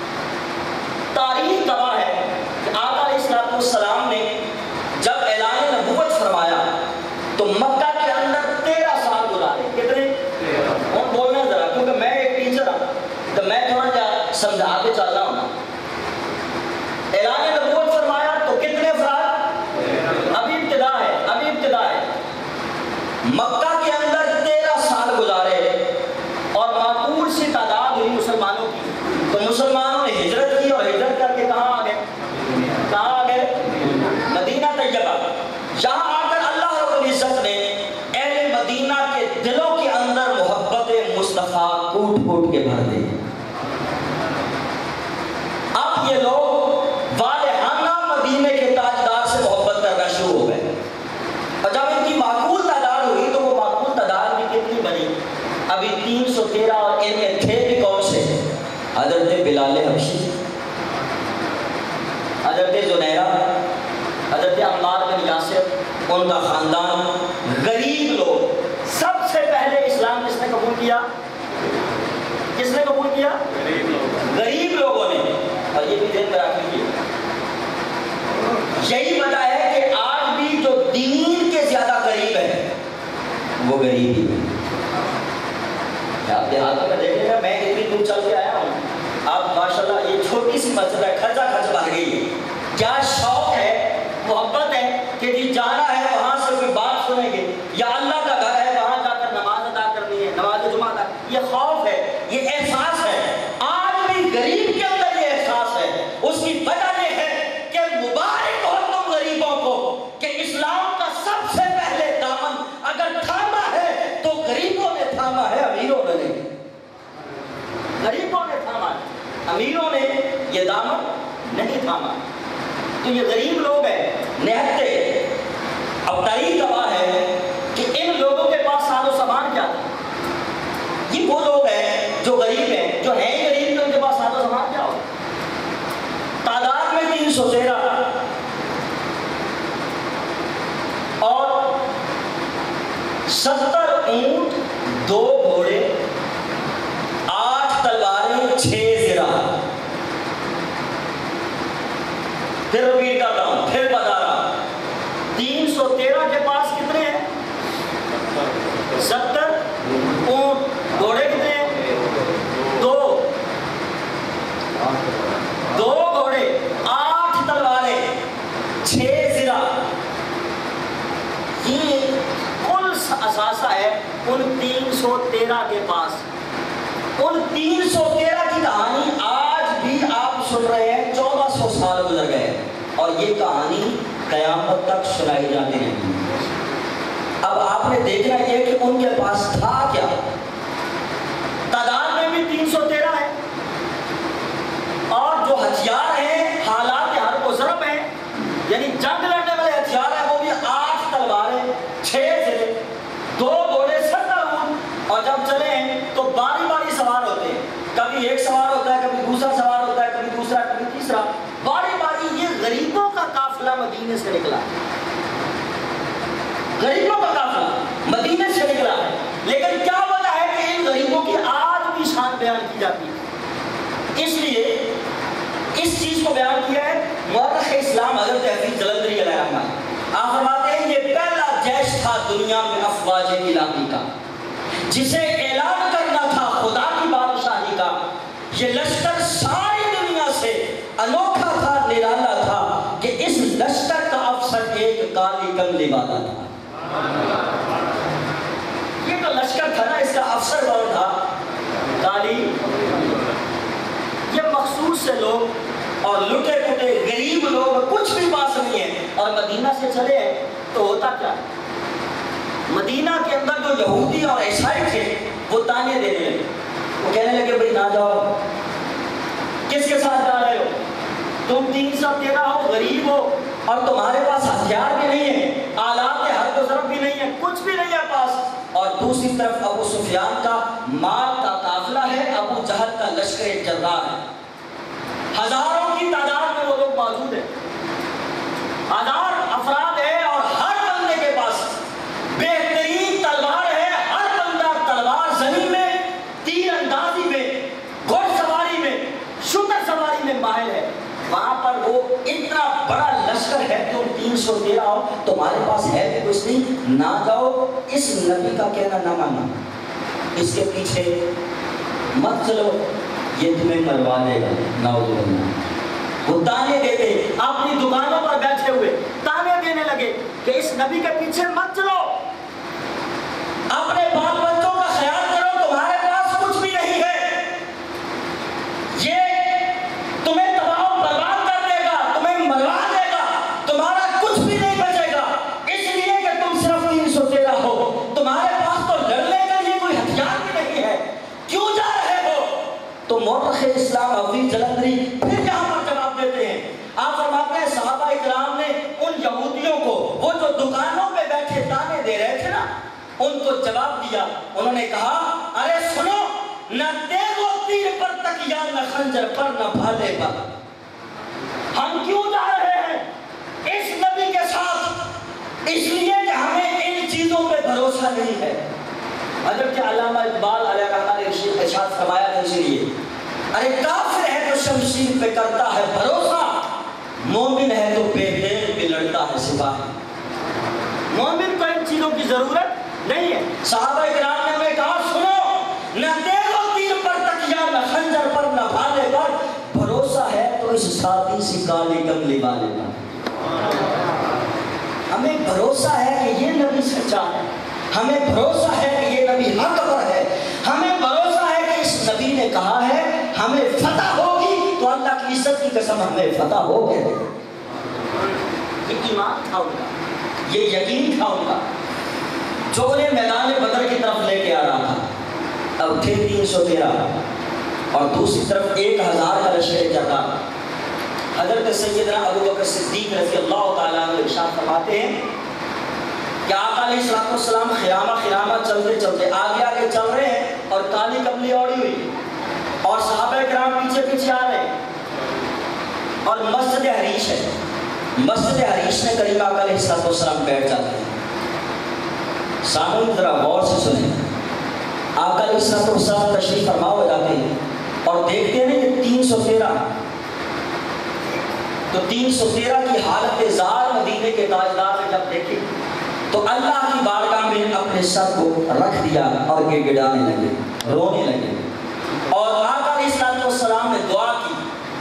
تاریخ گواہ ہے کہ آقا علیہ السلام نے جب اعلان نبوت فرمایا تو مکہ کے اندر تیرہ سال گزارے۔ کتنے؟ اور بولنا ذرا، کیونکہ میں ایک ٹیچر ہوں تو میں تھوڑا جا سمجھا کے چل رہا ہوں۔ اعلان نبوت فرمایا تو کتنے افراد؟ ابھی ابتدا ہے، ابھی ابتدا ہے۔ مکہ کے اندر تیرہ سال گزارے اور معقول سی تعداد ہوئی مسلمانوں کی، تو مسلمانوں نے ہجرت کی اور ہجرت کر کے کہاں آ گئے؟ کہاں آ گئے؟ مدینہ طیبہ۔ یہاں آ کر اللہ رب العزت نے اہل مدینہ کے دلوں کے اندر محبت مصطفیٰ کوٹ کوٹ کے بھر دی۔ اب یہ لوگ والہانہ مدینے کے تاجدار سے محبت کرنا شروع ہو گئے، اور جب ان کی معقول تعداد ہوئی تو وہ معقول تعداد بھی کتنی بنی؟ ابھی تین سو تیرہ، اور ان میں تھے بھی کون سے؟ حضرت بلال حبشی، حضرت زنیرہ، حضرت عمار بن یاسر، ان کا خاندان، غریب لوگ۔ سب سے پہلے اسلام کس نے قبول کیا؟ کس نے قبول کیا؟ غریب لوگوں نے۔ اور یہ بھی ذہن میں رکھ لیجیے، یہی وجہ ہے کہ آج بھی جو دین کے زیادہ قریب ہے وہ غریب ہی ہے۔ آپ دیہاتوں میں دیکھیں گا، میں اتنی دور چل کے آیا ہوں، آپ ماشاءاللہ یہ چھوٹی سی مسجد ہے، کھچا کھچ بھر گئی ہے۔ کیا شوق ہے، محبت ہے کہ جی جانا ہے وہاں سے کوئی بات سنیں گے، یا اللہ کا گھر ہے وہاں جا کر نماز ادا کرنی ہے، نماز جمعہ ادا، یہ خوف ہے، یہ احساس ہے۔ آج بھی غریب کے اندر یہ احساس ہے۔ اس کی وجہ یہ ہے کہ مبارک ہو تم غریبوں کو کہ اسلام کا سب سے پہلے دامن اگر تھاما ہے تو غریبوں نے تھاما ہے، امیروں نے نہیں۔ غریبوں نے تھاما ہے، امیروں نے یہ دامن نہیں تھاما۔ تو یہ غریب لوگ ہیں، نہتے۔ اب تاریخ گواہ ہے کہ ان لوگوں کے پاس ساز و سامان کیا تھا؟ یہ وہ لوگ ہیں جو غریب ہیں، جو ہیں غریب، تو ان کے پاس ساز و سامان کیا ہو؟ تعداد میں تین سو تیرہ، اور ستر اونٹ، دو گھوڑے، آٹھ تلواریں، چھ زرہ۔ پھر رپیٹ کرتا ہوں، پھر بتا رہا ہوں، تین سو تیرہ کے پاس کتنے ہیں؟ ستر اونٹ، گھوڑے کتنے ہیں؟ دو دو گھوڑے، آٹھ تلواریں، چھ زرہ۔ یہ کل اثاثہ ہے ان تین سو تیرہ کے پاس۔ ان تین سو تیرہ کی کہانی آج بھی آپ سن رہے ہیں، چودہ سو سال گزر گئے اور یہ کہانی قیامت تک سنائی جاتی رہی۔ اب آپ نے دیکھنا یہ کہ ان کے پاس تھا کیا؟ تعداد میں بھی تین سو تیرہ ہے، اور جو ہتھیار ہیں حالات حرب و ضرب ہیں، یعنی جنگ لڑنے والے ہتھیار ہیں، وہ بھی آٹھ تلواریں، چھ زرے، دو گھوڑے، ستر اونٹ۔ اور جب چلے ہیں تو باری باری سوار ہوتے ہیں، کبھی ایک سوار ہوتا ہے، کبھی دوسرا سوار ہوتا ہے، کبھی دوسرا، کبھی تیسرا، باری باری۔ یہ غریبوں کا قافلہ مدینے سے نکلا، غریبوں کا قافلہ مدینے سے نکلا ہے۔ لیکن کیا وجہ ہے کہ ان غریبوں کی آج بھی شان بیان کی جاتی ہے؟ اس لیے اس چیز کو بیان کیا ہے مورخ اسلام حضرت حفیظ جلندری علیہ رحمہ۔ آپ فرماتے ہیں یہ پہلا جیش تھا دنیا میں افواج الہی کا، جسے اعلان کرنا تھا خدا کی بادشاہی کا۔ یہ لشکر ساری دنیا سے انوکھا تھا، نرالا تھا کہ اس لشکر کا افسر ایک کالی کملی والا تھا۔ یہ تو لشکر تھا نا، اس کا افسر کون تھا؟ کالی۔ یہ مخصوص سے لوگ اور لٹے پٹے غریب لوگ، کچھ بھی پاس نہیں ہے، اور مدینہ سے چلے ہیں تو ہوتا کیا؟ مدینہ کے اندر جو یہودی اور عیسائی تھے وہ تانے دینے لگے، وہ کہنے لگے بھئی نہ جاؤ، کس کے ساتھ جا رہے ہو؟ تم تین سو تیرہ ہو، غریب ہو، اور تمہارے پاس ہتھیار بھی نہیں ہے، آلات حرب و ضرب بھی نہیں ہے، کچھ بھی نہیں ہے پاس، اور دوسری طرف ابو سفیان کا مال کا قافلہ ہے، ابو جہل کا لشکر جرار ہے۔ ہزاروں کی تعداد میں وہ لوگ موجود ہیں، ہزار افراد ہیں، اور ہر بندے کے پاس بہترین تلوار ہے، ہر بندہ تلوار زمین میں، تیر اندازی میں، گھوڑ سواری میں، شتر سواری میں ماہر ہے۔ وہاں پر وہ اتنا بڑا لشکر ہے، تم تین سو تیرہ ہو، تمہارے پاس ہے کہ کچھ نہیں، نہ جاؤ، اس نبی کا کہنا نہ ماننا، اس کے پیچھے مت چلو، یہ تمہیں مروا دے گا۔ نعوذ باللہ۔ وہ تانے دیتے، اپنی دکانوں پر بیٹھے ہوئے تانے دینے لگے کہ اس نبی کے پیچھے مت چلو، اپنے بال بچوں کا خیال کرو، تمہارے پاس کچھ بھی نہیں ہے، یہ تمہیں تباہ و برباد کر دے گا، تمہیں مروا دے گا، تمہارا کچھ بھی نہیں بچے گا، اس لیے کہ تم صرف تین سو تیرہ ہو، تمہارے پاس تو لڑنے کا یہ کوئی ہتھیار بھی نہیں ہے، کیوں جا رہے ہو؟ تو مورخ اسلام حفیظ جلندری پھر یہاں پر جواب دیتے ہیں، آپ فرماتے ہیں صحابہ اکرام نے ان یہودیوں کو، وہ جو دکانوں پہ بیٹھے تانے دے رہے تھے نا، ان کو جواب دیا، انہوں نے کہا ارے سنو، نہ تیغ و تیر پر تکیہ، نہ خنجر پر، نہ بھالے پر، ہم کیوں جا رہے ہیں اس نبی کے ساتھ؟ اس لیے کہ ہمیں ان چیزوں پہ بھروسہ نہیں ہے۔ حضرت علامہ اقبال علیہ رحمہ نے ارشاد فرمایا تھا اسی لیے، ارے کافر ہے تو شمشیر پہ کرتا ہے بھروسہ، مومن ہے تو بے دین پہ لڑتا ہے سپاہی۔ مومن کو ان چیزوں کی ضرورت نہیں ہے۔ صحابہ کرام نے ہمیں کہا سنو، نہ تیغ و تیر پر تکیہ، نہ خنجر پر، نہ بھالے پر، بھروسہ ہے تو اس ساتھی سی کالی کملی والے پر۔ ہمیں بھروسہ ہے کہ یہ نبی سچا ہے، ہمیں بھروسہ ہے کہ یہ نبی حق پر ہے، ہمیں بھروسہ ہے کہ اس نبی نے کہا ہے ہمیں فتح ہوگی، تو اللہ کی عزت کی قسم ہمیں فتح ہو گئے۔ یہ ایمان تھا ان کا، یہ یقین تھا ان کا، جو انہیں میدان بدر کی طرف لے کے آ رہا تھا۔ اب تھے تین سو تیرہ اور دوسری طرف ایک ہزار کا لشکر جاتا۔ حضرت سیدنا ابو بکر صدیق رضی اللہ تعالیٰ عنہ ارشاد فرماتے ہیں کہ آقا علیہ الصلوۃ والسلام خیامہ خیامہ چلتے چلتے آگے آگے چل رہے ہیں اور کالی کملی اوڑی ہوئی، اور صحابہ کرام پیچھے پیچھے آ رہے ہیں، اور مسجد حریش ہے، مسجد حریش میں قریب آقا علیہ الصلوۃ والسلام بیٹھ جاتے ہیں۔ سامنے ذرا غور سے سنیں، آقا علیہ الصلوۃ والسلام تشریف فرما ہو جاتے ہیں اور دیکھتے ہیں کہ تین سو تیرہ، تو تین سو تیرہ کی حالت زار مدینے کے تاجدار نے جب دیکھی تو اللہ کی بارگاہ میں اپنے سر کو رکھ دیا اور گڑ گڑانے لگے، رونے لگے، اور آقا علیہ الصلوۃ والسلام نے دعا کی۔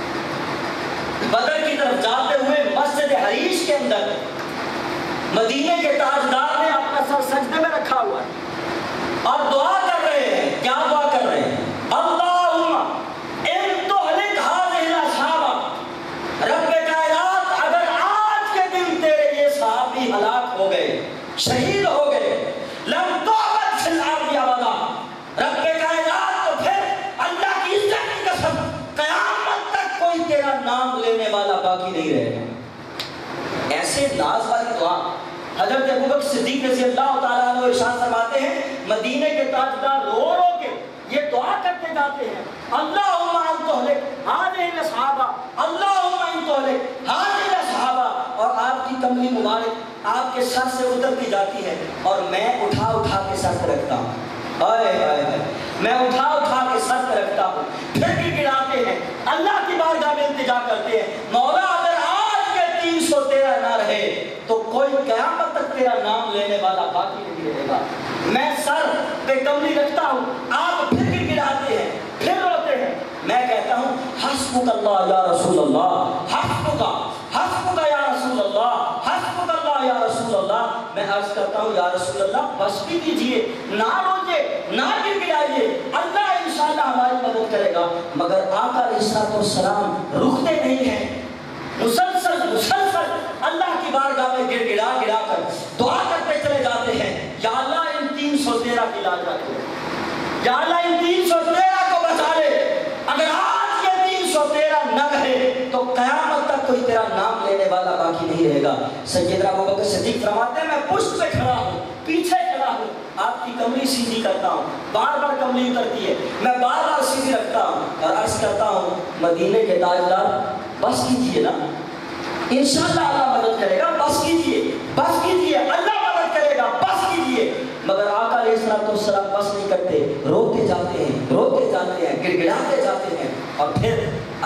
بدر کی طرف جاتے ہوئے مسجد حریش کے اندر مدینے کے تاجدار نے اپنا سر سجدے میں رکھا ہوا ہے اور دعا کر رہے ہیں۔ کیا دعا کر رہے ہیں؟ اللہم ان تہلک ہذہ الاصحاب، رب کائنات اگر آج کے دن تیرے یہ صحابی ہلاک ہو گئے، شہید ہو گئے، لم تعبد فی الارض ابدا، رب کائنات تو پھر اللہ کی عزت کی قسم قیامت تک کوئی تیرا نام لینے والا باقی نہیں رہے گا۔ ایسے ناز والی دعا حضرت ابوبکر صدیق رضی اللہ تعالیٰ عنہ ارشاد فرماتے ہیں، مدینے کے تاجدار رو رو کے یہ دعا کرتے جاتے ہیں، اللہم ان تہلک ہذہ الاصحاب، اللہم ان تہلک ہذہ الاصحاب، اور آپ کی کملی مبارک آپ کے سر سے اترتی جاتی ہے اور میں اٹھا اٹھا کے سر پہ رکھتا ہوں، آئے آئے میں اٹھا اٹھا کے سر پہ رکھتا ہوں، پھر بھی گراتے ہیں، اللہ کی بارگاہ میں التجا کرتے ہیں، مولا اگر آج کے تین سو تیرہ نہ رہے تو کوئی قیامت تک تیرا نام لینے والا باقی نہیں رہے گا۔ میں سر پہ کملی رکھتا ہوں، آپ پھر بھی گراتے ہیں، پھر روتے ہیں، میں کہتا ہوں حسبک اللہ یا رسول اللہ، حسبک حسبک یا رسول اللہ، حسبک اللہ یا رسول اللہ۔ میں عرض کرتا ہوں یا رسول اللہ بس بھی دیجئے، نہ روئیے، نہ گر گرائیے، اللہ انشاءاللہ ہماری مدد کرے گا۔ مگر آقا علیہ الصلوۃ والسلام رکتے نہیں ہیں، مسلسل مسلسل اللہ کی بارگاہ میں گر گڑا گڑا کر دعا کرتے چلے جاتے ہیں، یا اللہ ان تین سو تیرہ کی لاج رکھو، یا اللہ ان تین سو تیرہ کو بچا لے، اگر آج کے تین سو تیرہ نہ رہے تو قیامت تک کوئی تیرا نام لینے والا باقی نہیں رہے گا۔ سیدنا ابوبکر صدیق فرماتے ہیں میں پشت پہ کھڑا ہوں، پیچھے کھڑا ہوں، آپ کی کمری سیدھی کرتا ہوں، بار بار کمری اترتی ہے، میں بار بار سیدھی رکھتا ہوں اور عرض کرتا ہوں مدینے کے تاجدار بس کیجئے نا، انشاءاللہ اللہ مدد کرے گا، بس کیجئے بس کیجئے اللہ مدد کرے گا، بس کیجئے۔ مگر آقا علیہ السلام بس نہیں کرتے، روتے جاتے ہیں روتے جاتے ہیں گڑ گڑاتے جاتے ہیں، اور پھر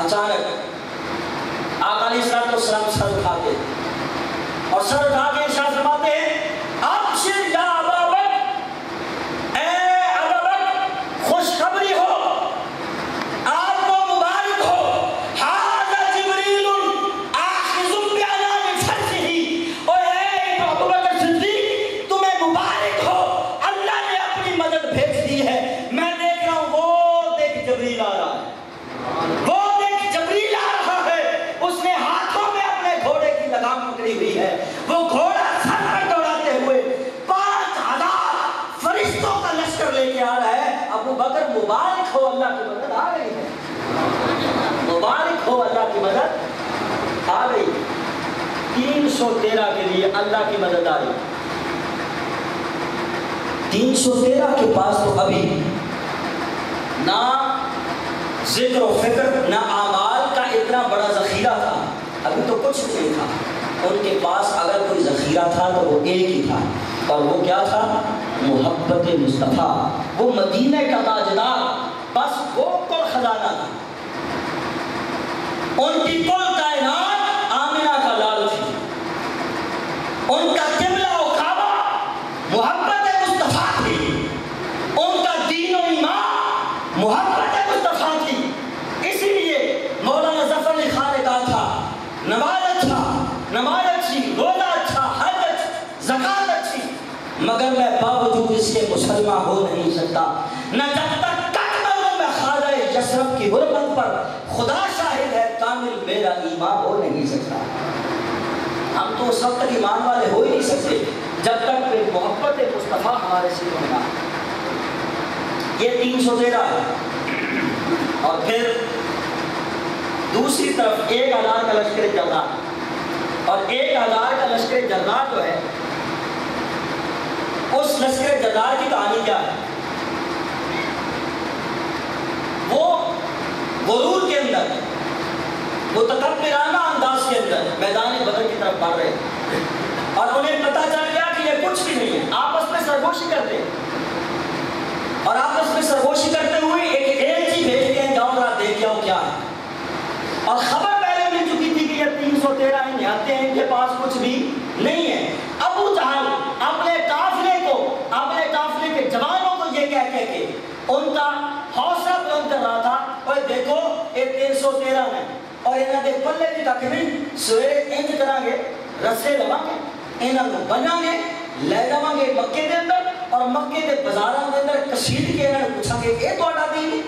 اچانک آقا علیہ السلام سر اٹھاتے اور سر اٹھا کے ارشاد فرماتے ہیں ابشر یا ابا بکر، اے ابا بکر خوشخبری ہو، آپ کو مبارک ہو، ھذا جبریل آخذ بعنان فرسہ، او اے ابو بکر صدیق تمہیں مبارک ہو، اللہ نے اپنی مدد بھیج دی ہے۔ میں دیکھ رہا ہوں وہ دیکھ جبریل آ رہا ہے، وہ دیکھ جبریل آ رہا ہے، اس نے ہاتھوں میں اپنے گھوڑے کی لگام پکڑی ہوئی ہے، وہ گھوڑا سر پر دوڑاتے ہوئے پانچ ہزار فرشتوں کا لشکر لے کے آ رہا ہے۔ ابو بکر مبارک ہو، اللہ کی مدد آ گئی ہے، مبارک ہو اللہ کی مدد آ گئی۔ تین سو تیرہ کے لیے اللہ کی مدد آئی، تین سو تیرہ کے پاس تو ابھی نہ ذکر و فکر نہ اعمال کا اتنا بڑا ذخیرہ تھا، ابھی تو کچھ نہیں تھا۔ ان کے پاس اگر کوئی ذخیرہ تھا تو وہ ایک ہی تھا، اور وہ کیا تھا؟ محبت مصطفیٰ، وہ مدینے کا تاجدار، بس وہ کل خزانہ تھا۔ ان کی کل کائنات آمنہ کا لال تھی، ان کا قبلہ و کعبہ محبت مصطفیٰ تھی، ان کا دین و ایمان محبت مصطفیٰ تھی۔ اسی لیے مولانا ظفر علی خان نے کہا تھا نماز اچھا، نماز اچھی، روزہ اچھا، حج اچھی، زکات اچھی، مگر میں باوجود اس کے مسلمان ہو نہیں سکتا، نہ جب تک تکبر میں خواجہ یثرب کی حرمت پر خدا شاہد ہے کامل میرا ایمان ہو نہیں سکتا۔ ہم تو اس وقت تک ایمان والے ہو ہی نہیں سکتے جب تک کہ محبت مصطفیٰ ہمارے سینوں میں نہ۔ یہ تین سو تیرہ ہے، اور پھر دوسری طرف ایک ہزار کا لشکر جرار، اور ایک ہزار کا لشکر جرار جو ہے اس لشکر جرار کی کہانی کیا ہے؟ وہ غرور کے اندر، متکبرانہ انداز کے اندر میدان بدر کی طرف بڑھ رہے ہیں، اور انہیں پتہ چل گیا کہ یہ کچھ بھی نہیں ہے، آپس میں سرگوشی کرتے ہیں، اور آپس میں سرگوشی کرتے ہوئے ایک ایلچی بھیجتے ہیں جاؤ ذرا دیکھ آؤ کیا ہے، اور خبر پہلے مل چکی تھی کہ یہ تین سو تیرہ ہی آتے ہیں، ان کے پاس کچھ بھی نہیں ہے۔ ابو جہل اپنے قافلے کو، اپنے قافلے کے جوانوں کو یہ کہہ کہہ کے ان کا حوصلہ بلند کر رہا تھا، اور دیکھو یہ تین سو تیرہ ہے، اور انہوں نے پلے بھی کہا کہ نہیں سویرے انج کریں گے، رسے لواں گے، انہوں کو بناں گے، لے جاواں گے مکے دے اندر، اور مکے دے بازاراں دے اندر کسید کے انہوں نے پوچھاں گے اے تہاڈا دین؟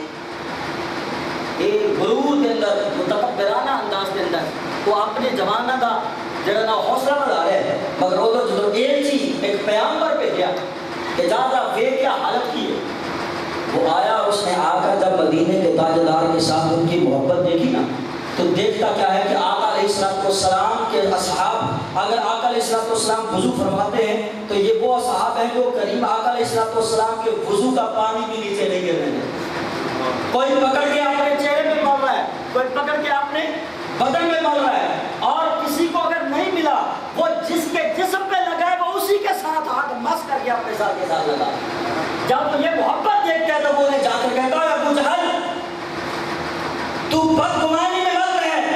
یہ غرور کے اندر، متکبرانہ انداز کے اندر وہ اپنے جوانوں کا جڑا نا حوصلہ بڑھا رہے ہیں، مگر ادھر جدو ایک چیز ایک پیغمبر پہ گیا اجازت وے کیا حالت کی ہے، وہ آیا، اس نے آ کر جب مدینے کے تاجدار کے ساتھ ان کی محبت دیکھی نا، تو دیکھتا کیا ہے کہ آقا علیہ السلام کے اصحاب، اگر آقا علیہ السلام وضو فرماتے ہیں تو یہ وہ اصحاب ہیں جو کریم آقا علیہ السلام کے وضو کا پانی بھی نیچے نہیں گر رہے ہیں، کوئی پکڑ کے اپنے چہرے پہ مل رہا ہے، کوئی پکڑ کے اپنے بدن میں مل رہا ہے، اور کسی کو اگر نہیں ملا وہ جس کے جسم پہ لگا ہے وہ اسی کے ساتھ ہاتھ مس کر کے اپنے ساتھ کے ساتھ لگا۔ جب یہ محبت دیکھتا ہے تو وہ انہیں جا کر کہتا ہے ابو جہل تو بدگمانی میں مت رہ،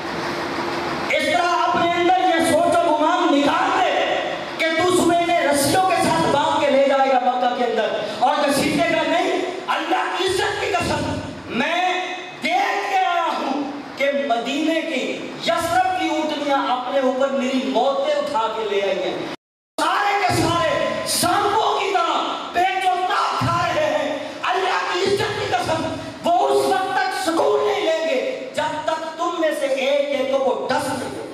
اس طرح اپنے اندر یہ سوچ و گمان نکال دے کہ تو صبح رسیوں کے ساتھ باندھ کے لے جائے گا مکہ کے اندر اور گھسیٹے گا نہیں۔ اللہ کی عزت کی قسم میں دیکھ کے آیا ہوں کہ مدینے کی یثرب کی اونٹنیاں اپنے اوپر میری موتیں اٹھا کے لے آئی ہیں، سارے کے سارے سانپوں کی طرح پیٹ و تاب کھا رہے ہیں۔ اللہ کی عزت کی قسم وہ اس وقت تک سکون نہیں لیں گے جب تک تم میں سے ایک ایک کو ڈس نہیں دے۔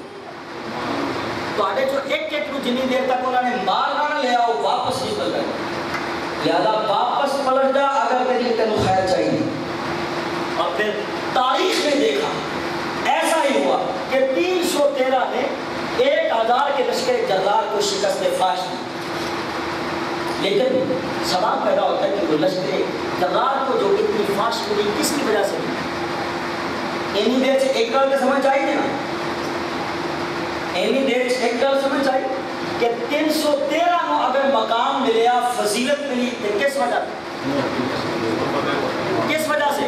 تو آڈے جو ایک ایک کو جنی دیر تک انہوں نے مارنا نہ لیا وہ واپس نہیں پل گئے، لہذا واپس پلٹ جا اگر تیری تینوں خیر چاہیے۔ اور پھر تاریخ نے دیکھا ایسا ہی ہوا کہ تین سو تیرہ نے ایک ہزار کے لشکر جرار کو شکست فاش دی، لیکن سوال پیدا ہوتا ہے کہ وہ لشکر کرار کو جو اتنی فاسٹ ملی کس کی وجہ سے ملی؟ اینی دیر سے ایک ڈال کا سمجھ آئی تھی نا، اینی دیر سے ایک ڈال سمجھ آئی کہ تین سو تیرہ نو اگر مقام ملیا فضیلت ملی تو کس وجہ کس وجہ سے؟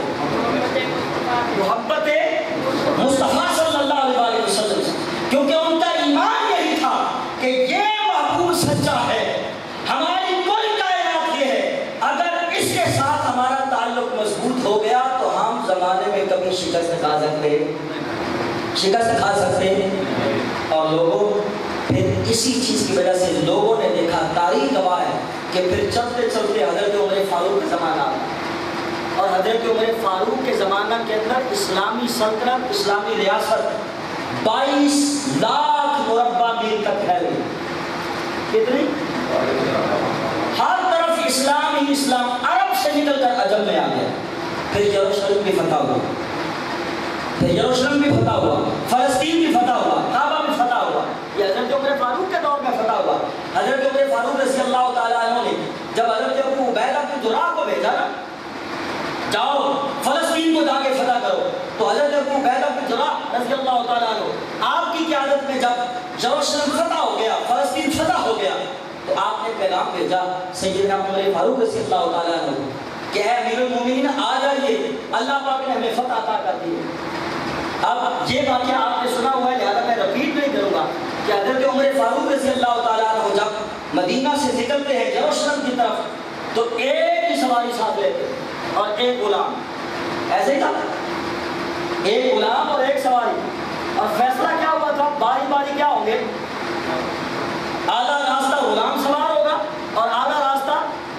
محبت مصطفیٰ صلی اللہ علیہ وسلم سے، کیونکہ ان کا ایمان یہی تھا کہ یہ محبوب سچا ہے، ہماری کل کائنات یہ ہے، اگر اس کے ساتھ ہمارا تعلق مضبوط ہو گیا تو ہم زمانے میں کبھی شکست کھا سکتے شکست کھا سکتے اور لوگوں پھر اسی چیز کی وجہ سے لوگوں نے دیکھا، تاریخ گواہ ہے کہ پھر چلتے چلتے حضرت عمر فاروق کا زمانہ آیا اور حضرت عمر فاروق کے زمانہ کے اندر اسلامی سلطنت، اسلامی ریاست بائیس لاکھ مربع میل تک پھیل گئی. کتنی؟ ہر طرف اسلام ہی اسلام، عرب سے نکل کر عجم میں آ گیا. پھر یروشلم بھی فتح ہوا، پھر یروشلم بھی فتح ہوا، فلسطین بھی فتح ہوا، کعبہ بھی فتح ہوا. یہ حضرت عمر فاروق کے دور میں فتح ہوا. حضرت عمر فاروق رضی اللہ تعالیٰ عنہ نے جب حضرت ابو عبیدہ بن جراح کو بھیجا نا، جاؤ فلسطین کو جا کے فتح کرو، تو حضرت ابو عبیدہ بن جراح رضی اللہ تعالیٰ عنہ آپ کی قیادت میں جب یروشلم فتح ہو گیا، فلسطین فتح ہو گیا، تو آپ نے پیغام بھیجا سیدنا عمر فاروق رضی اللہ تعالیٰ عنہ کہ اے امیر المومنین آ جائیے، اللہ پاک نے ہمیں فتح عطا کر دی. اب یہ واقعہ آپ نے سنا ہوا ہے، لہذا میں رپیٹ نہیں کروں گا کہ حضرت عمر فاروق رضی اللہ تعالیٰ عنہ جب مدینہ سے نکلتے ہیں یروشلم کی طرف تو ایک ہی سواری ساتھ لیتے اور ایک غلام، ایسے ہی تھا، ایک غلام اور ایک سواری. اور فیصلہ کیا ہوا تھا؟ باری باری کیا ہوں گے، آدھا راستہ غلام سوار ہوگا اور آدھا راستہ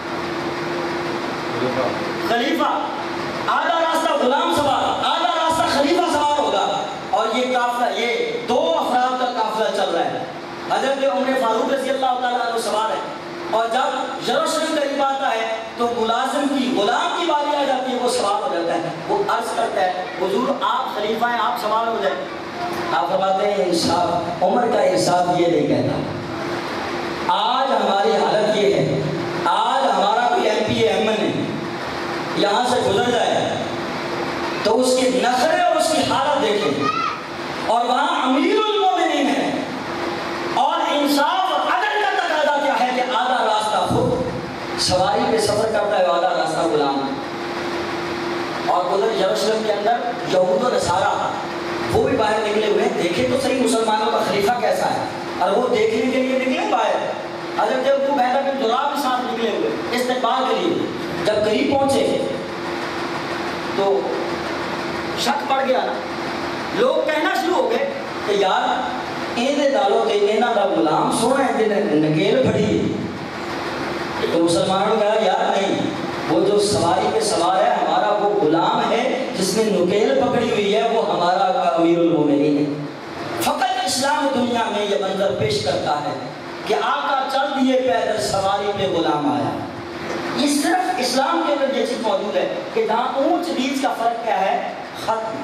خلیفہ، آدھا راستہ غلام سوار، آدھا راستہ خلیفہ سوار ہوگا. اور یہ قافلہ، یہ دو افراد کا قافلہ چل رہا ہے. حضرت عمر فاروق رضی اللہ تعالیٰ عنہ سوار ہے اور جب یروشلم قریب آتا ہے تو ملازم کی، غلام کی باری آ جاتی ہے، وہ سوار ہو جاتا ہے. وہ عرض کرتا ہے حضور آپ خلیفہ ہیں، آپ سوار ہو جائیں. آپ فرماتے ہیں انصاف، عمر کا انصاف یہ نہیں کہتا. آج ہماری حالت یہ ہے، آج ہمارا کوئی ایم پی ایم این ہے یہاں سے گزر جائے تو اس کے نخرے اور اس کی حالت دیکھیں، اور وہاں امیر المومنین ہے اور انصاف اور عدل کا تقاضا کیا ہے کہ آدھا راستہ خود سواری پہ سفر کرتا ہے، آدھا راستہ غلام ہے. اور ادھر یروشلم کے اندر یہود و نصارہ وہ بھی باہر نکلے ہوئے ہیں، دیکھیں تو صحیح مسلمانوں کا خلیفہ کیسا ہے، اور وہ دیکھنے کے لیے نکلے باہر. حضرت ابو عبیدہ بن جراح بھی ساتھ نکلے ہوئے استقبال کے لیے. جب قریب پہنچے تو شک پڑ گیا نا، لوگ کہنا شروع ہو گئے کہ یار ایندے دالو تے اینا دا غلام سونا ہے تے نکیل پھڑی ہے. تو مسلمانوں نے کہا یار نہیں، وہ جو سواری پہ سوار ہے ہمارا وہ غلام ہے جس نے نکیل پکڑی ہوئی ہے، وہ ہمارا امیر المومنین ہے. فقط اسلام دنیا میں یہ منظر پیش کرتا ہے کہ آقا چل دیے پیدل، سواری پہ غلام آیا. یہ صرف اسلام کے اندر یہ چیز موجود ہے کہ جہاں اونچ نیچ کا فرق کیا ہے، ختم.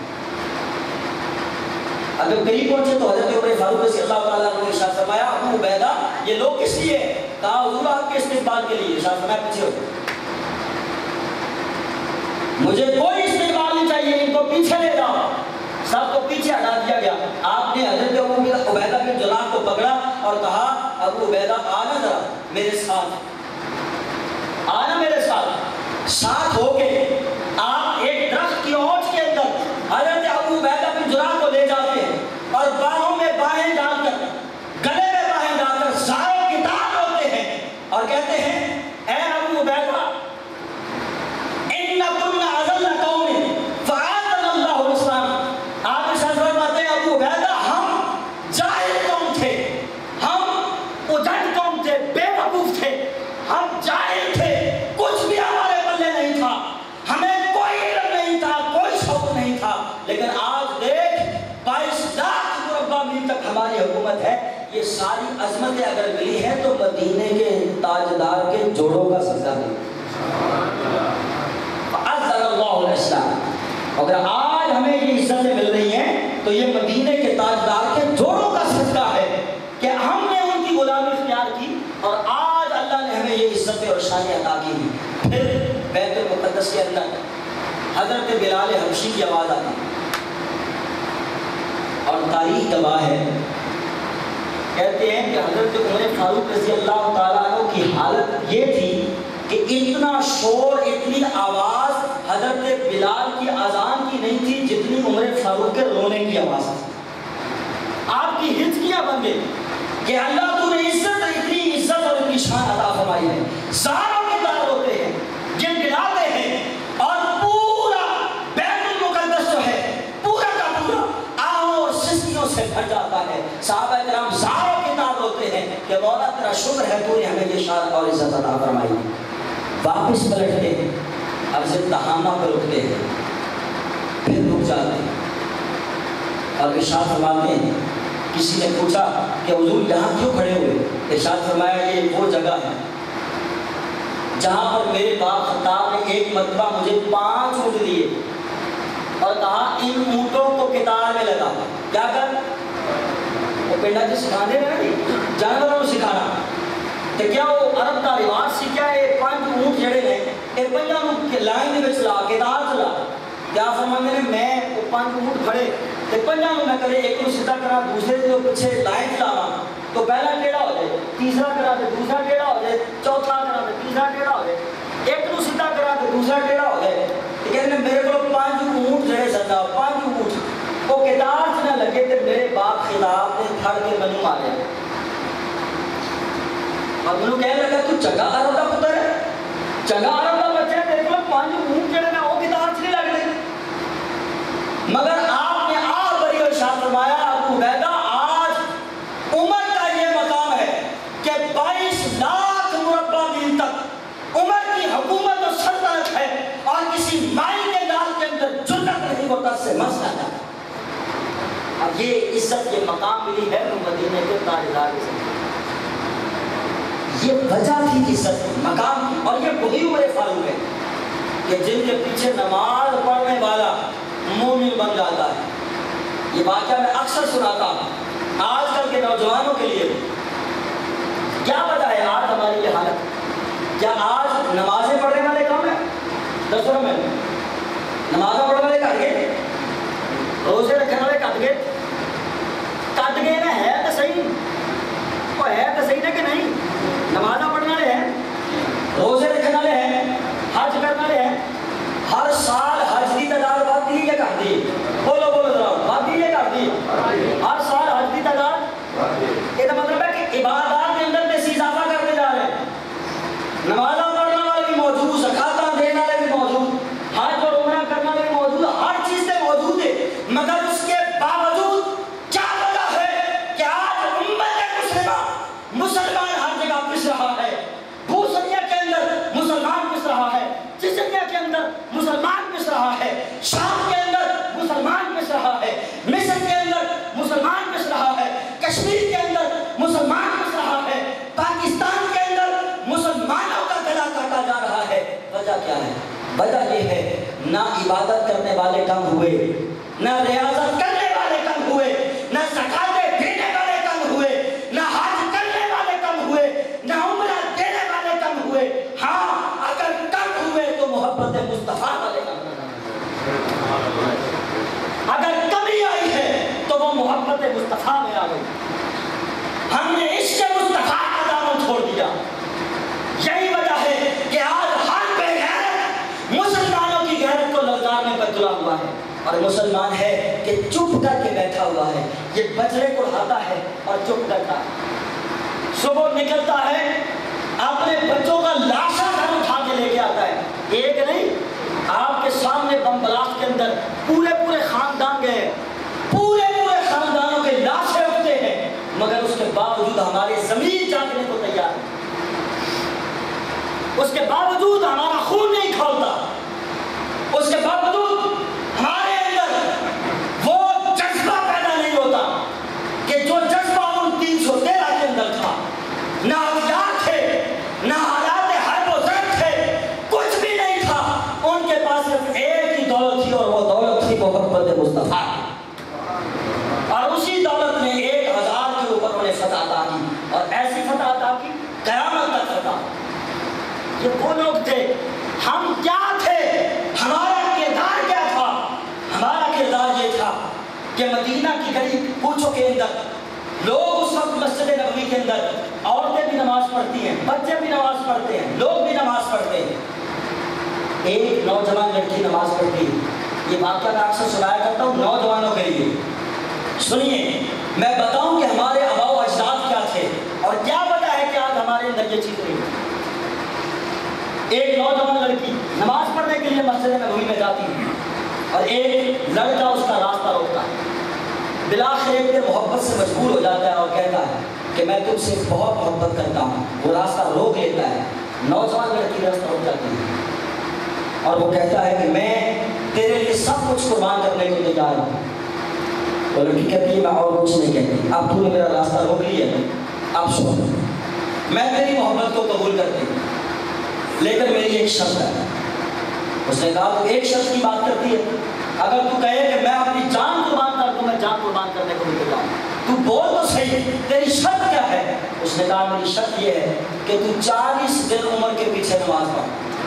اگر قریب پہنچے تو حضرت عمر فاروق رضی اللہ تعالیٰ عنہ نے ارشاد فرمایا ابو عبیدہ یہ لوگ کس لیے؟ کہا حضور آپ کے استقبال کے لیے. ارشاد فرمایا پیچھے ہو، مجھے کوئی استقبال نہیں چاہیے، ان کو پیچھے لے جاؤ. سب کو پیچھے ہٹا دیا گیا. آپ نے حضرت ابو عبیدہ بن جراح کو پکڑا اور کہا ابو عبیدہ آنا ذرا میرے ساتھ، آنا میرے ساتھ. ساتھ ہو کے آپ ایک درخت کی اونچ کے اندر حضرت ابو عبیدہ بن جراح کو لے جاتے ہیں اور باہوں میں باہیں ڈال کر، گلے میں باہیں ڈال کر سارے کتاب ہوتے ہیں اور کہتے ہیں اے ابو عبیدہ انکم اذل قوم فاعاذنا اللہ الاسلام. آپ ارشاد فرماتے ہیں ابو عبیدہ ہم جاہل قوم تھے، ہم اجڑ قوم تھے، بے وقوف تھے، ہم جاہل تھے، کچھ بھی ہمارے بلے نہیں تھا، ہمیں کوئی علم نہیں تھا، کوئی شوق نہیں تھا. لیکن آج دیکھ بائیس لاکھ مربع میل تک ہماری حکومت ہے. یہ ساری عظمتیں اگر ملی ہیں تو مدینے کے تاجدار کے جوڑوں کا صدقہ ہے. فَأَعْزَنَ اللَّهُ الْإِسْلَامَ. اگر آج ہمیں یہ عزتیں مل رہی ہیں تو یہ مدینے کے تاجدار کے جوڑوں کا صدقہ ہے کہ ہم نے ان کی غلامی اختیار کی اور آج اللہ نے ہمیں یہ عزت اور شان عطا کی. پھر بیت المقدس کے اندر حضرت بلال حبشی کی آواز آتی اور تاریخ گواہ ہے. کہتے ہیں کہ حضرت عمر فاروق رضی اللہ تعالیٰ عنہ کی حالت یہ تھی کہ اتنا شور اتنی آواز حضرت بلال کی اذان کی نہیں تھی جتنی عمر فاروق کے رونے کی آواز تھی. آپ کی ہچکیاں بن گئی کہ اللہ تو نے عزت اتنی عزت اور اتنی شان عطا فرمائی ہے. ساروں کے دار ہوتے ہیں جن گراتے ہیں اور پورا بیت المقدس جو ہے پورا کا پورا آہوں اور سسکیوں سے بھر جاتا ہے. صحابہ کرام ساروں کے دار ہوتے ہیں کہ مولا تیرا شکر ہے تو نے ہمیں یہ شان اور عزت عطا فرمائی. واپس پلٹتے ہیں اب زندہ خانہ پہ رکتے ہیں پھر رک جاتے ہیں اور ارشاد فرماتے ہیں. کسی نے پوچھا کہ حضور یہاں کیوں کھڑے ہوئے؟ ارشاد فرمایا یہ وہ جگہ ہے جہاں پر میرے باپ خطاب نے ایک مرتبہ مجھے پانچ اونٹ دیے اور کہا ان اونٹوں کو کتار میں لگا. کیا کر وہ پنڈا جی سکھانے رہے جانوروں کو سکھانا تو کیا وہ عرب کا رواج سیکھا ہے. پانچ اونٹ جڑے نے یہ پنجاں لائن میں چلا کتار چلا. کیا فرمانے نے میں وہ پانچ اونٹ کھڑے تو پنجاں میں کرے ایک کو سیدھا کرا دوسرے کو پیچھے لائن چلاوا تو پہلا ٹیڑھا ہو جائے تیسرا کرا تو دوسرا ٹیڑھا ہو جائے چوتھا کرا تو تیسرا ٹیڑھا ہو جائے ایک کو سیدھا کرا تو دوسرا ٹیڑھا ہو جائے. کہتے میرے کو پانچ اونٹ جڑے سدا پانچ اونٹ وہ کتار سے نہ لگے تو میرے باپ خلاف نے پھڑ کے منو مارے اور منو کہنے لگا تو چنگا عرب کا پتر ہے چنگا عرب کا بچہ ہے تیرے کو پانچ اونٹ جڑے نا وہ کتار سے نہیں لگ رہے. مگر آپ نے آ بری ارشاد فرمایا ابو عبیدہ آج عمر کا یہ مقام ہے کہ بائیس لاکھ مربع میل تک عمر کی حکومت و سلطنت ہے اور کسی مائی کے دار کے اندر جرأت نہیں وہ تر سے مس جاتا ہے. اب یہ عزت یہ مقام ملی ہے مدینے کے تاجدار کی زندگی. یہ وجہ تھی عزت مقام کی اور یہ وہی عمر فاروق ہے کہ جن کے پیچھے نماز پڑھنے والا مومن بن جاتا ہے. یہ واقعہ میں اکثر سناتا ہوں آج کل کے نوجوانوں کے لیے. کیا وجہ ہے آج ہماری یہ حالت؟ کیا آج نمازیں پڑھنے والے کم ہیں؟ دسو میں نمازیں پڑھنے والے کٹ گئے روزے رکھنے والے کٹ گئے کٹ گئے نا ہے تو صحیح وہ ہے تو صحیح نا کہ نہیں. نمازیں پڑھنے والے ہیں روزے رکھنے والے ہیں حج کرنے والے ہیں. ہر سال حج کی تعداد بڑھتی ہے یا گھٹتی ہے؟ بولو بولو ذرا بڑھتی ہے یا گھٹتی ہے؟ ہر سال حج کی تعداد یہ مطلب ہے کہ عبادات کے اندر میں اضافہ کرتے جا رہے ہیں. نمازاں پڑھنے والے بھی موجود زکاتاں دینے والے بھی موجود حج اور عمرہ کرنے والے بھی موجود ہر چیز سے موجود ہے. مگر اس کے باوجود کیا وجہ ہے کہ آج امت مسلمہ مسلمان ہر جگہ پس رہا ہے. بوسنیا کے اندر مسلمان پس رہا ہے چچنیا کے اندر مسلمان پس رہا ہے شام کے اندر مسلمان پس رہا ہے مصر کے اندر مسلمان پس رہا ہے کشمیر کے اندر مسلمان پس رہا ہے پاکستان کے اندر مسلمانوں کا گلا کاٹا جا رہا ہے. وجہ کیا ہے؟ وجہ یہ ہے نہ عبادت کرنے والے کم ہوئے نہ ریاضت کرنے والے کم ہوئے نہ زکاتیں دینے والے کم ہوئے نہ حج کرنے والے کم ہوئے نہ عمرہ دینے والے کم ہوئے. ہاں اگر کم ہوئے تو محبت مصطفیٰ والے کم ہوئے. اگر کمی آئی ہے تو وہ محبت مصطفیٰ میں آ گئی. ہم نے عشق مصطفیٰ کا دامن چھوڑ دیا. یہی وجہ ہے کہ آج ہر بے غیرت مسلمانوں کی غیرت کو للکارنے پر تلا ہوا ہے اور مسلمان ہے کہ چپ کر کے بیٹھا ہوا ہے. یہ بچڑے کو اٹھاتا ہے اور چپ کرتا ہے. صبح نکلتا ہے اپنے بچوں کا لاشا گھر اٹھا کے لے کے آتا ہے. ایک نہیں آپ کے سامنے بم بلاسٹ کے اندر پورے پورے خاندان گئے پورے پورے خاندانوں کے لاشیں اٹھتے ہیں مگر اس کے باوجود ہماری زمین جاگنے کو تیار ہے. اس کے باوجود ہمارا خون نہیں کھولتا. اس کے باوجود ہمارے اندر وہ جذبہ پیدا نہیں ہوتا کہ جو جذبہ ان تین سو تیرہ کے اندر تھا. نہ ہتھیار تھے نہ حالات حرب و ضرب تھے کچھ بھی نہیں تھا. ان کے پاس صرف ایک ہی دولت تھی اور وہ دولت تھی محبت مصطفیٰ. اور اسی دولت نے ایک ہزار کے اوپر انہیں فتح عطا کی اور ایسی فتح عطا کی قیامت تک فتح. وہ لوگ تھے، ہم کیا تھے، ہمارا کردار کیا تھا؟ ہمارا کردار یہ تھا کہ مدینہ کی گلی کوچوں کے اندر لوگ اس وقت مسجد نبوی کے اندر عورتیں بھی نماز پڑھتی ہیں، بچے بھی نماز پڑھتے ہیں، لوگ بھی نماز پڑھتے ہیں. ایک نوجوان لڑکی نماز پڑھتی ہے. یہ واقعہ میں اکثر سنایا کرتا ہوں نوجوانوں کے لیے. سنیے، میں بتاؤں کہ ہمارے آباء و اجداد کیا تھے اور کیا وجہ ہے کہ آج ہمارے اندر یہ چیز نہیں. ایک نوجوان لڑکی نماز پڑھنے کے لیے مسجد نبوی میں جاتی ہے اور ایک لڑکا اس کا راستہ روکتا ہے. بلاخر ایک دن محبت سے مجبور ہو جاتا ہے اور کہتا ہے کہ میں تم سے بہت محبت کرتا ہوں. وہ راستہ روک لیتا ہے. نوجوان لڑکی راستہ روک جاتی ہے اور وہ کہتا ہے کہ میں تیرے لیے سب کچھ قربان کرنے کو تیار ہوں. وہ لڑکی کہتی ہے میں اور کچھ نہیں کہتی، اب تو نے میرا راستہ روک لیا ہے، اب سن، میں تیری محبت کو قبول کرتی ہوں لیکن میری ایک شرط ہے. اس نے کہا تو ایک شرط کی بات کرتی ہے، اگر تو کہے کہ میں اپنی جان قربان کر دوں، میں جان قربان کرنے کو بھی تیار ہوں. تو بول تو صحیح، تیری شرط کیا ہے؟ اس نے کہا میری شرط یہ ہے کہ تو چالیس دن عمر کے پیچھے نماز پڑھ.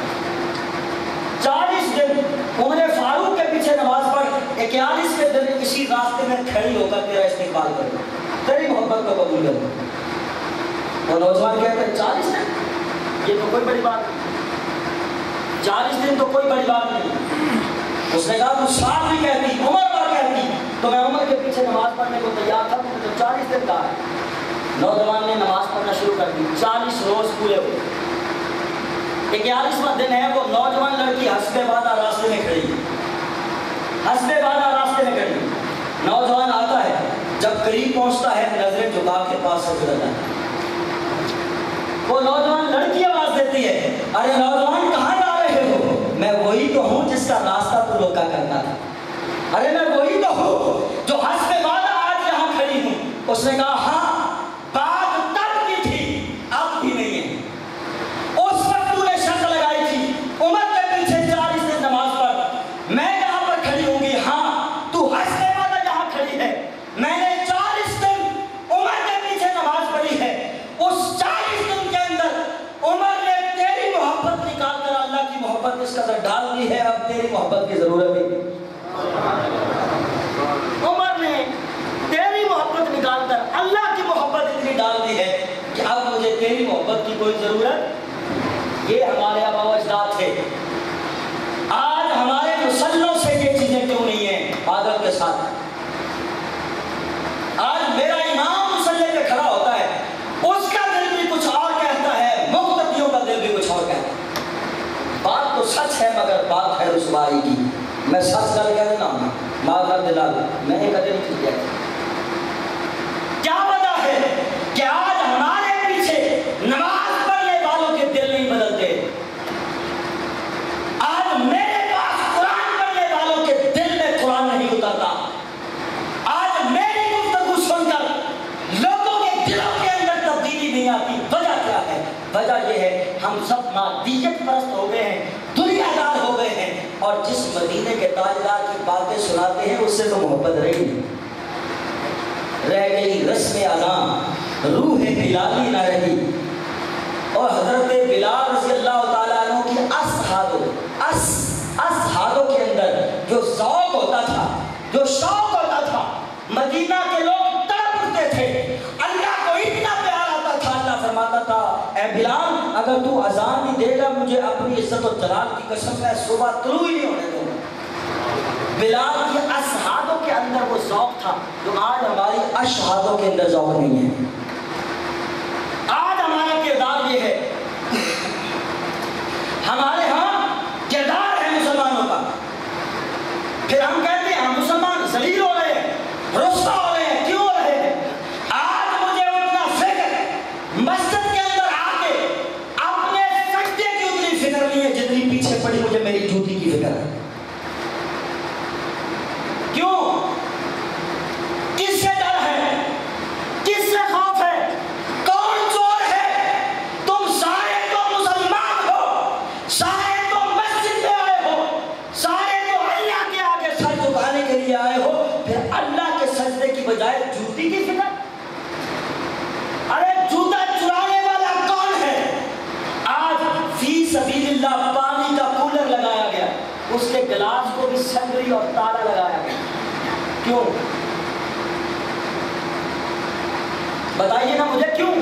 چالیس دن عمر فاروق کے پیچھے نماز پڑھ، اکیالیسویں دن اسی راستے میں کھڑی ہو کر تیرا استقبال کر دوں، تیری محبت کو قبول کر دوں. وہ نوجوان کہتے ہیں چالیس دن یہ تو کوئی بڑی بات نہیں، چالیس دن تو کوئی بڑی بات نہیں. اس نے کہا تو سال بھی کہتی، عمر پر کہتی تو میں عمر کے پیچھے نماز پڑھنے کو تیار تھا، تو چالیس دن کا ہے. نوجوان نے نماز پڑھنا شروع کر دی. چالیس روز پورے ہوئے. اکیالیسواں دن ہے، وہ نوجوان لڑکی حسب وعدہ راستے میں کھڑی، حسب وعدہ راستے میں کھڑی. نوجوان آتا ہے، جب قریب پہنچتا ہے نظریں جھکا کے پاس سے گزرتا ہے. وہ نوجوان لڑکی آواز دیتی ہے ارے نوجوان کہاں جا رہے ہو؟ میں وہی تو ہوں جس کا راستہ تو روکا کرتا تھا. ارے میں وہی تو ہوں جو حسب وعدہ آج یہاں کھڑی ہوں. اس نے کہا ہاں بات تب کی تھی اب بھی نہیں ہے. اس وقت تو نے شرط لگائی تھی عمر کے پیچھے چالیس دن نماز پڑھ، میں یہاں پر کھڑی ہوں گی. ہاں تو حسب وعدہ جہاں کھڑی ہے، میں نے چالیس دن عمر کے پیچھے نماز پڑھی ہے. اس چالیس دن کے اندر عمر نے تیری محبت نکال کر اللہ کی محبت اس قدر ڈال دی ہے، اب تیری محبت کی ضرورت ہے. عمر نے تیری محبت نکال کر اللہ کی محبت اتنی ڈال دی ہے کہ اب مجھے تیری محبت کی کوئی ضرورت. یہ ہمارے آباء و اجداد تھے. آج ہمارے مسلوں سے یہ چیزیں کیوں نہیں ہیں عادت کے ساتھ؟ آج میرا امام مسلے پہ کھڑا ہوتا ہے، اس کا دل بھی کچھ اور کہتا ہے، مقتدیوں کا دل بھی کچھ اور کہتا ہے. بات تو سچ ہے مگر بات ہے رسوائی کی. میں سچ کر کہہ دیتا ہوں معذرت دلا دوں، میں نے کبھی نہیں کیا. کیا وجہ ہے کہ آج ہمارے پیچھے نماز پڑھنے والوں کے دل نہیں بدلتے؟ آج میرے پاس قرآن پڑھنے والوں کے دل میں قرآن نہیں اترتا. آج میری گفتگو سن کر لوگوں کے دلوں کے اندر تبدیلی نہیں آتی. وجہ کیا ہے؟ وجہ یہ ہے ہم سب مادیت پرست ہو گئے ہیں، دنیا دار ہو گئے ہیں، اور جس مدینے کے تاجدار کی باتیں سناتے ہیں اس سے تو محبت رہی نہیں. رہ گئی رسم اذان، روح بلالی نہ رہی. اور حضرت بلال رضی اللہ تعالیٰ عنہ کی اصحابوں اس اصحابوں کے اندر جو ذوق ہوتا تھا، جو شوق ہوتا تھا، مدینہ کے لوگ تڑپ اٹھتے تھے. اللہ کو اتنا پیار آتا تھا، اللہ فرماتا تھا اے بلال اگر تو اذان بھی دے گا مجھے اپنی عزت و جلال کی قسم میں صبح طلوع ہی نہیں ہونے دوں گا. بلال کی اصحابوں کے اندر وہ ذوق تھا جو آج ہماری اشہادوں کے اندر ذوق نہیں ہے. آج ہمارا کردار یہ ہے، ہمارے ہاں کردار ہے مسلمانوں کا، پھر ہم کہتے ہیں ہم مسلمان ذلیل ہو رہے ہیں، رسوا ہو رہے ہیں. کیوں ہو رہے ہیں؟ آج مجھے اتنا فکر مسجد کے اندر آ کے اپنے سجدے کی اتنی فکر نہیں ہے جتنی پیچھے پڑی مجھے میری جوتی کی فکر ہے. کیوں؟ کس سے ڈر ہے؟ کس سے خوف ہے؟ کون چور ہے؟ تم سارے تو مسلمان ہو، سارے تو مسجد میں آئے ہو، سارے تو اللہ کے آگے سر جھکانے کے لیے آئے ہو، پھر اللہ کے سجدے کی بجائے جوتی کی فکر. ارے جوتا چرانے والا کون ہے؟ آج فی سبیل اس کے گلاس کو بھی سنگری اور تالا لگایا گیا. کیوں؟ بتائیے نا مجھے کیوں؟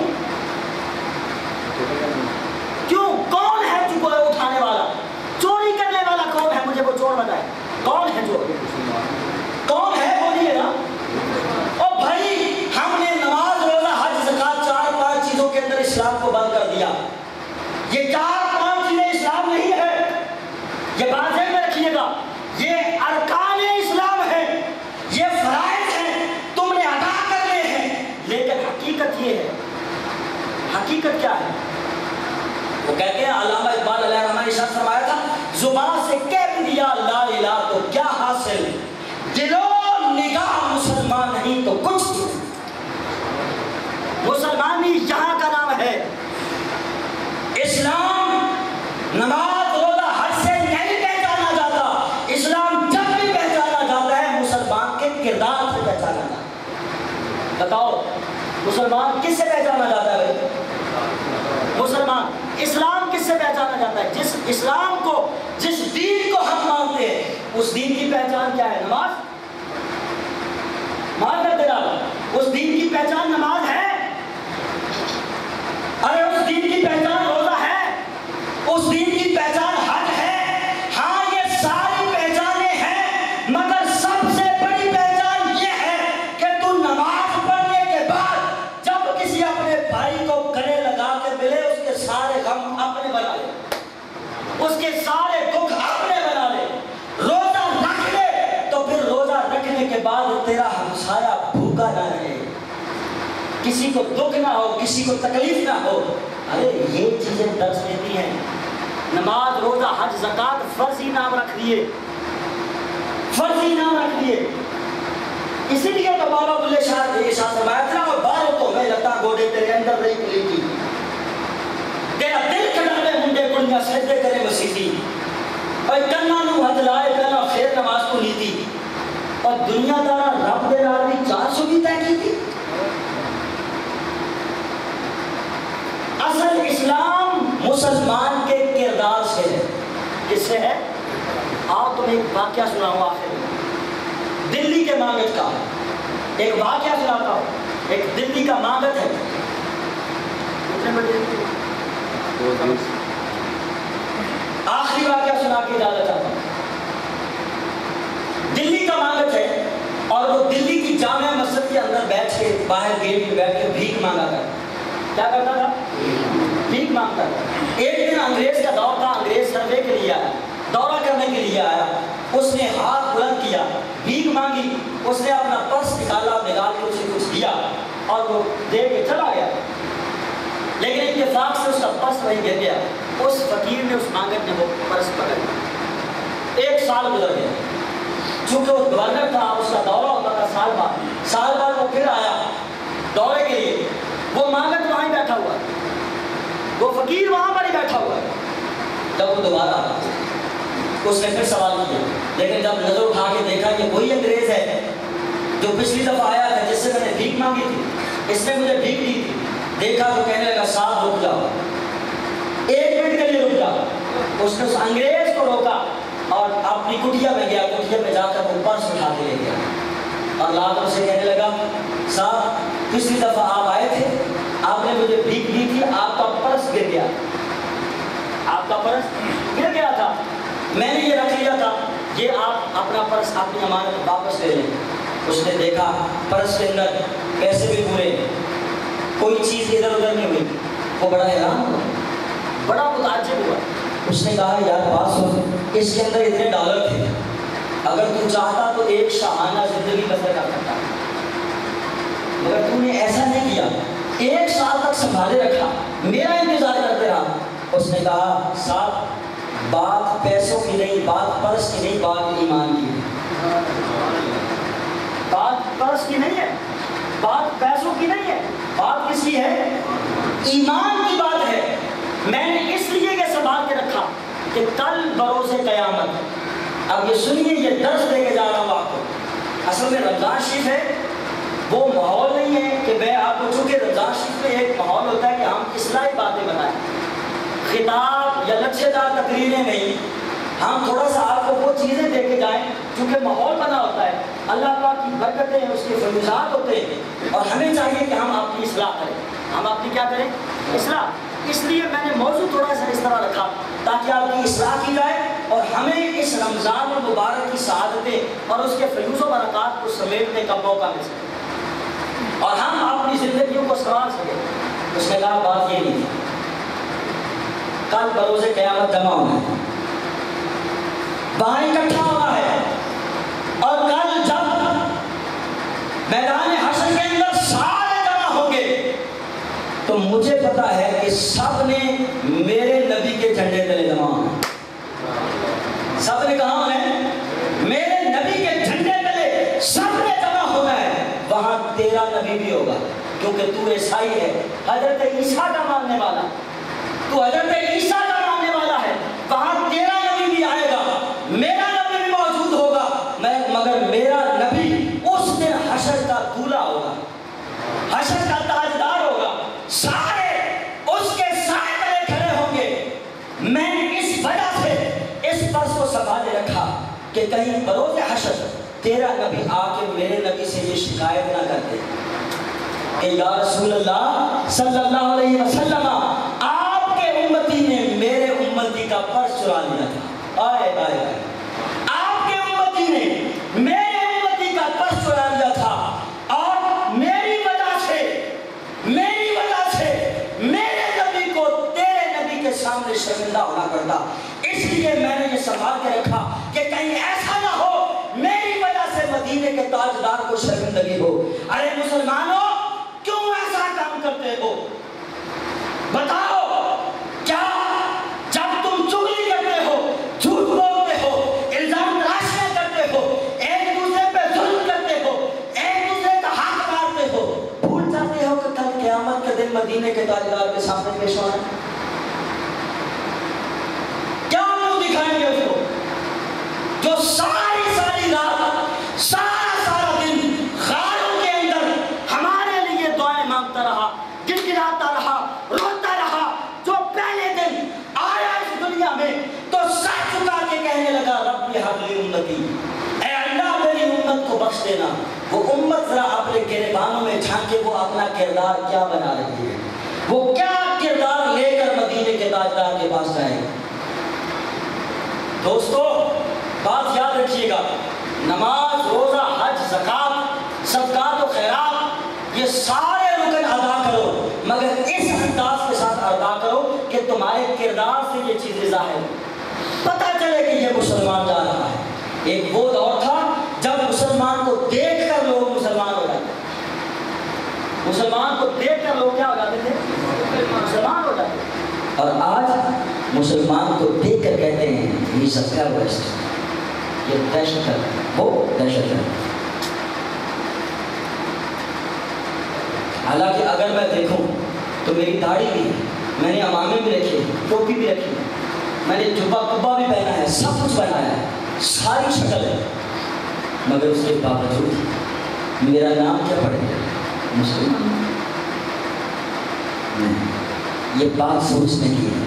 کیوں؟ کون ہے جو اٹھانے والا؟ چوری کرنے والا کون ہے؟ مجھے وہ چور بتائے. کون ہے چور؟ کون ہے؟ بولیے نا. اور بھائی ہم نے نماز روزہ حج زکات چار پانچ چیزوں کے اندر اسلام کو بند کر دیا. یہ چار پانچ چیزیں اسلام نہیں ہے. یہ بات ذہن میں رکھیے گا. یہ ارکان اسلام ہے, یہ فرائض ہیں, تم نے ادا کرنے ہیں. لیکن حقیقت یہ ہے, حقیقت کیا ہے؟ وہ کہتے ہیں علامہ اقبال علیہ الرحمہ نے ارشاد فرمایا تھا, زبان سے کہہ بھی دیا لا الہ تو کیا حاصل, دل و نگاہ مسلمان نہیں تو کچھ نہیں. مسلمانی یہاں کا نام ہے. اسلام نماز روزہ حج سے نہیں پہچانا جاتا. اسلام جب بھی پہچانا جاتا ہے مسلمان کے کردار سے پہچانا جاتا ہے. بتاؤ مسلمان کس سے پہچانا جاتا ہے بھائی؟ مسلمان. اسلام کس سے پہچانا جاتا ہے؟ جس اسلام کو, جس دین کو ہم مانتے ہیں, اس دین کی پہچان کیا ہے؟ نماز. مان کر تیرا اس دین کی پہچان نماز ہے. ارے اس دین کی پہچان روزہ ہے, اس دین کی پہچان حج ہے. ہاں یہ ساری پہچانیں ہیں, مگر سب سے بڑی پہچان یہ ہے کہ تو نماز پڑھنے کے بعد جب کسی اپنے بھائی کو گلے لگا کے ملے, اس کے سارے غم اپنے بنا لے, اس کے سارے دکھ اپنے بنا لے. روزہ رکھ لے تو پھر روزہ رکھنے کے بعد تیرا ہمسایہ بھوکا نہ رہے, کسی کو دکھ نہ ہو, کسی کو تکلیف نہ ہو. ارے یہ چیزیں درس دیتی ہیں. نماز روزہ حج زکات فرضی نام رکھ دیے, فرضی نام رکھ دیے. اسی لیے تو بابا بلے شاہ نے ارشاد فرمایا تھا, اور باروں تو میں لتا گوڑے تیرے اندر نہیں کلی تھی, تیرا دل کھڑا منڈے کڑیاں سجدے کرے مسیحی, اور کنا نو ہاتھ لائے کنا خیر نماز کو لیتی, اور دنیا دارا رب دے نال بھی چار سو بھی طے کی تھی. اصل اسلام مسلمان کے کردار سے ہے. کس سے ہے؟ آؤ تمہیں ایک واقعہ سناؤں آخر میں. دلی کے مانگت کا ایک واقعہ سناتا ہوں. ایک دلی کا مانگت ہے, کتنے بجے آخری واقعہ سنا کے اجازت چاہتا ہوں. دلی کا مانگت ہے, اور وہ دلی کی جامع مسجد کے اندر بیٹھ کے باہر گیٹ پہ بیٹھ کے بھیک مانگا کرتا. کیا کرتا تھا؟ بھیک مانگتا تھا. ایک دن انگریز کا دور تھا, انگریز سروے کے لیے آیا, دورہ کرنے کے لیے آیا. اس نے ہاتھ بلند کیا, بھیک مانگی, اس نے اپنا پرس نکالا, نکال کے اسے کچھ دیا اور وہ دے کے چلا گیا. لیکن اتفاق سے اس کا پرس وہیں گر گیا. اس فقیر نے, اس مانگت نے وہ پرس پکڑ لیا. ایک سال گزر گیا. چونکہ وہ گورنر تھا, اس کا دورہ ہوتا تھا سال بعد, سال بعد وہ پھر آیا دورے کے لیے. وہ مانگت وہاں ہی بیٹھا ہوا, وہ فقیر وہاں پر ہی بیٹھا ہوا. جب وہ دوبارہ اس نے پھر سوال کیا, لیکن جب نظر اٹھا کے دیکھا کہ وہی انگریز ہے جو پچھلی دفعہ آیا تھا, جس سے میں نے بھیک مانگی تھی, اس نے مجھے بھیک دی تھی, دیکھا تو کہنے لگا صاحب رک جاؤ, ایک منٹ کے لیے رک جاؤ. اس نے اس انگریز کو روکا اور اپنی کٹیا میں گیا. کٹیا میں جا کر وہ پرس اٹھا کے لے گیا اور لا کر اسے کہنے لگا, صاحب پچھلی دفعہ آپ آئے تھے, آپ نے مجھے بھیک دی تھی, آپ کا پرس گر گیا, آپ کا پرس گر گیا تھا, میں نے یہ رکھ لیا تھا, یہ آپ اپنا پرس اپنی امانت واپس لے لیں. اس نے دیکھا پرس کے اندر پیسے بھی پورے, کوئی چیز ادھر ادھر نہیں ہوئی. وہ بڑا حیران ہوا, بڑا متعجب ہوا. اس نے کہا یار بات سن, اس کے اندر اتنے ڈالر تھے, اگر تو چاہتا تو ایک شاہانہ زندگی بسر کر سکتا, مگر تو نے ایسا نہیں کیا, ایک سال تک سنبھالے رکھا, میرا انتظار کرتے رہا. اس نے کہا صاحب بات پیسوں کی نہیں, بات پرس کی نہیں, بات ایمان کی ہے. بات پرس کی نہیں ہے, بات پیسوں کی نہیں ہے, بات کس کی ہے؟ ایمان کی بات ہے. میں نے اس لیے یہ سنبھال کے رکھا کہ کل بروز قیامت, اب یہ سنیے, یہ درس دے کے جا رہا ہوں آپ کو. اصل میں رمضان شریف ہے, وہ ماحول نہیں ہے کہ میں آپ کو, چونکہ رمضان شریف میں ایک ماحول ہوتا ہے کہ ہم اصلاحی باتیں بتائیں, خطاب یا لچھے دار تقریریں نہیں, ہم تھوڑا سا آپ کو وہ چیزیں دے کے جائیں چونکہ ماحول بنا ہوتا ہے، اللہ پاک کی برکتیں ہیں، اس کے فیوزات ہوتے ہیں، اور ہمیں چاہیے کہ ہم اپنی اصلاح کریں، ہم اپنی کیا کریں؟ اصلاح۔ اس لیے میں نے موضوع تھوڑا سا اس طرح رکھا تاکہ آپ کی اصلاح کی جائے اور ہمیں اس رمضان المبارک کی سعادتیں اور اس کے فیوز و برکات کو سمیٹنے کا موقع مل سکے اور ہم اپنی زندگیوں کو سنوار سکیں۔ اس نے کہا بات یہ نہیں تھی، کل بروز قیامت جمع ہونا ہے، وہاں اکٹھا ہوا ہے، اور کل جب میدان حشر کے اندر سارے جمع ہوں گے تو مجھے پتا ہے کہ سب نے میرے نبی کے جھنڈے تلے جمع ہونا ہے۔ سب نے کہا ہے میرے نبی کے جھنڈے تلے سب نے جمع ہونا ہے، وہاں تیرا نبی بھی ہوگا کیونکہ تو عیسائی ہے، حضرت عیسیٰ کا ماننے والا، تو حضرت عیسیٰ کا ماننے والا ہے، وہاں تیرا نبی بھی آئے گا، میرا نبی بھی موجود ہوگا، مگر میرا نبی اس دن حشر کا دولہ ہوگا، حشر کا تاجدار ہوگا، سارے اس کے سائے تلے کھڑے ہوں گے۔ میں نے اس وجہ سے اس پرس کو سنبھالے رکھا کہ کہیں بروز حشر تیرا نبی آ کے میرے نبی سے یہ شکایت نہ کرتے کہ یا رسول اللہ صلی اللہ علیہ وسلم آپ کے امتی نے میرے امتی کا پرس چرا لیا تھا، آئے آئے آئے آپ کے امتی نے میرے امتی کا پرس چرا لیا تھا، اور میری وجہ سے میری وجہ سے میرے نبی کو تیرے نبی کے سامنے شرمندہ ہونا پڑتا، اس لیے میں نے یہ سنبھال کے رکھا کہ کہیں ایسا نہ ہو میری وجہ سے مدینے کے تاجدار کو شرمندگی ہو۔ ارے مسلمانوں کیوں ایسا کام کرتے ہو؟ بتاؤ، کیا جب تم چغلی کرتے ہو، جھوٹ بولتے ہو، الزام تراشیاں کرتے ہو، ایک دوسرے پہ ظلم کرتے ہو، ایک دوسرے کا حق مارتے ہو، بھول جاتے ہو کہ کل قیامت کے دن مدینے کے تاجدار کے سامنے پیش ہونا ہے؟ کیا منہ دکھائیں گے اس کو جو ساری ساری رات سارا سارا دن غاروں کے اندر ہمارے لیے دعائیں مانگتا رہا، گڑگڑاتا رہا، روتا رہا، جو پہلے دن آیا اس دنیا میں تو سر جھکا کے کہنے لگا رب ہب لی امتی، اے اللہ میری امت کو بخش دینا۔ وہ امت ذرا اپنے گریبانوں میں جھانکے وہ اپنا کردار کیا بنا رہی ہے، وہ کیا کردار لے کر مدینے کے تاجدار کے پاس جائے گا۔ دوستو بات یاد رکھیے گا، نماز، روزہ، حج، زکوٰۃ، صدقات و خیرات یہ سارے رکن ادا کرو، مگر اس انداز کے ساتھ ادا کرو کہ تمہارے کردار سے یہ چیزیں ظاہر ہو، پتہ چلے کہ یہ مسلمان جا رہا ہے۔ ایک وہ دور تھا جب مسلمان کو دیکھ کر لوگ مسلمان ہو جاتے، مسلمان کو دیکھ کر لوگ کیا ہو جاتے تھے؟ مسلمان ہو جاتے، اور آج مسلمان کو دیکھ کر کہتے ہیں یہ سب کا ویسٹ، یہ دہشت گرد، وہ دہشت گرد۔ حالانکہ اگر میں دیکھوں تو میری داڑھی بھی ہے، میں نے امامے بھی رکھی ہے، ٹوپی بھی رکھی ہے، میں نے جبہ کبا بھی پہنا ہے، سب کچھ پہنا ہے، ساری شکل ہے، مگر اس کے باوجود میرا نام کیا پڑے گا؟ مسلمان۔ یہ بات سوچنے کی ہے،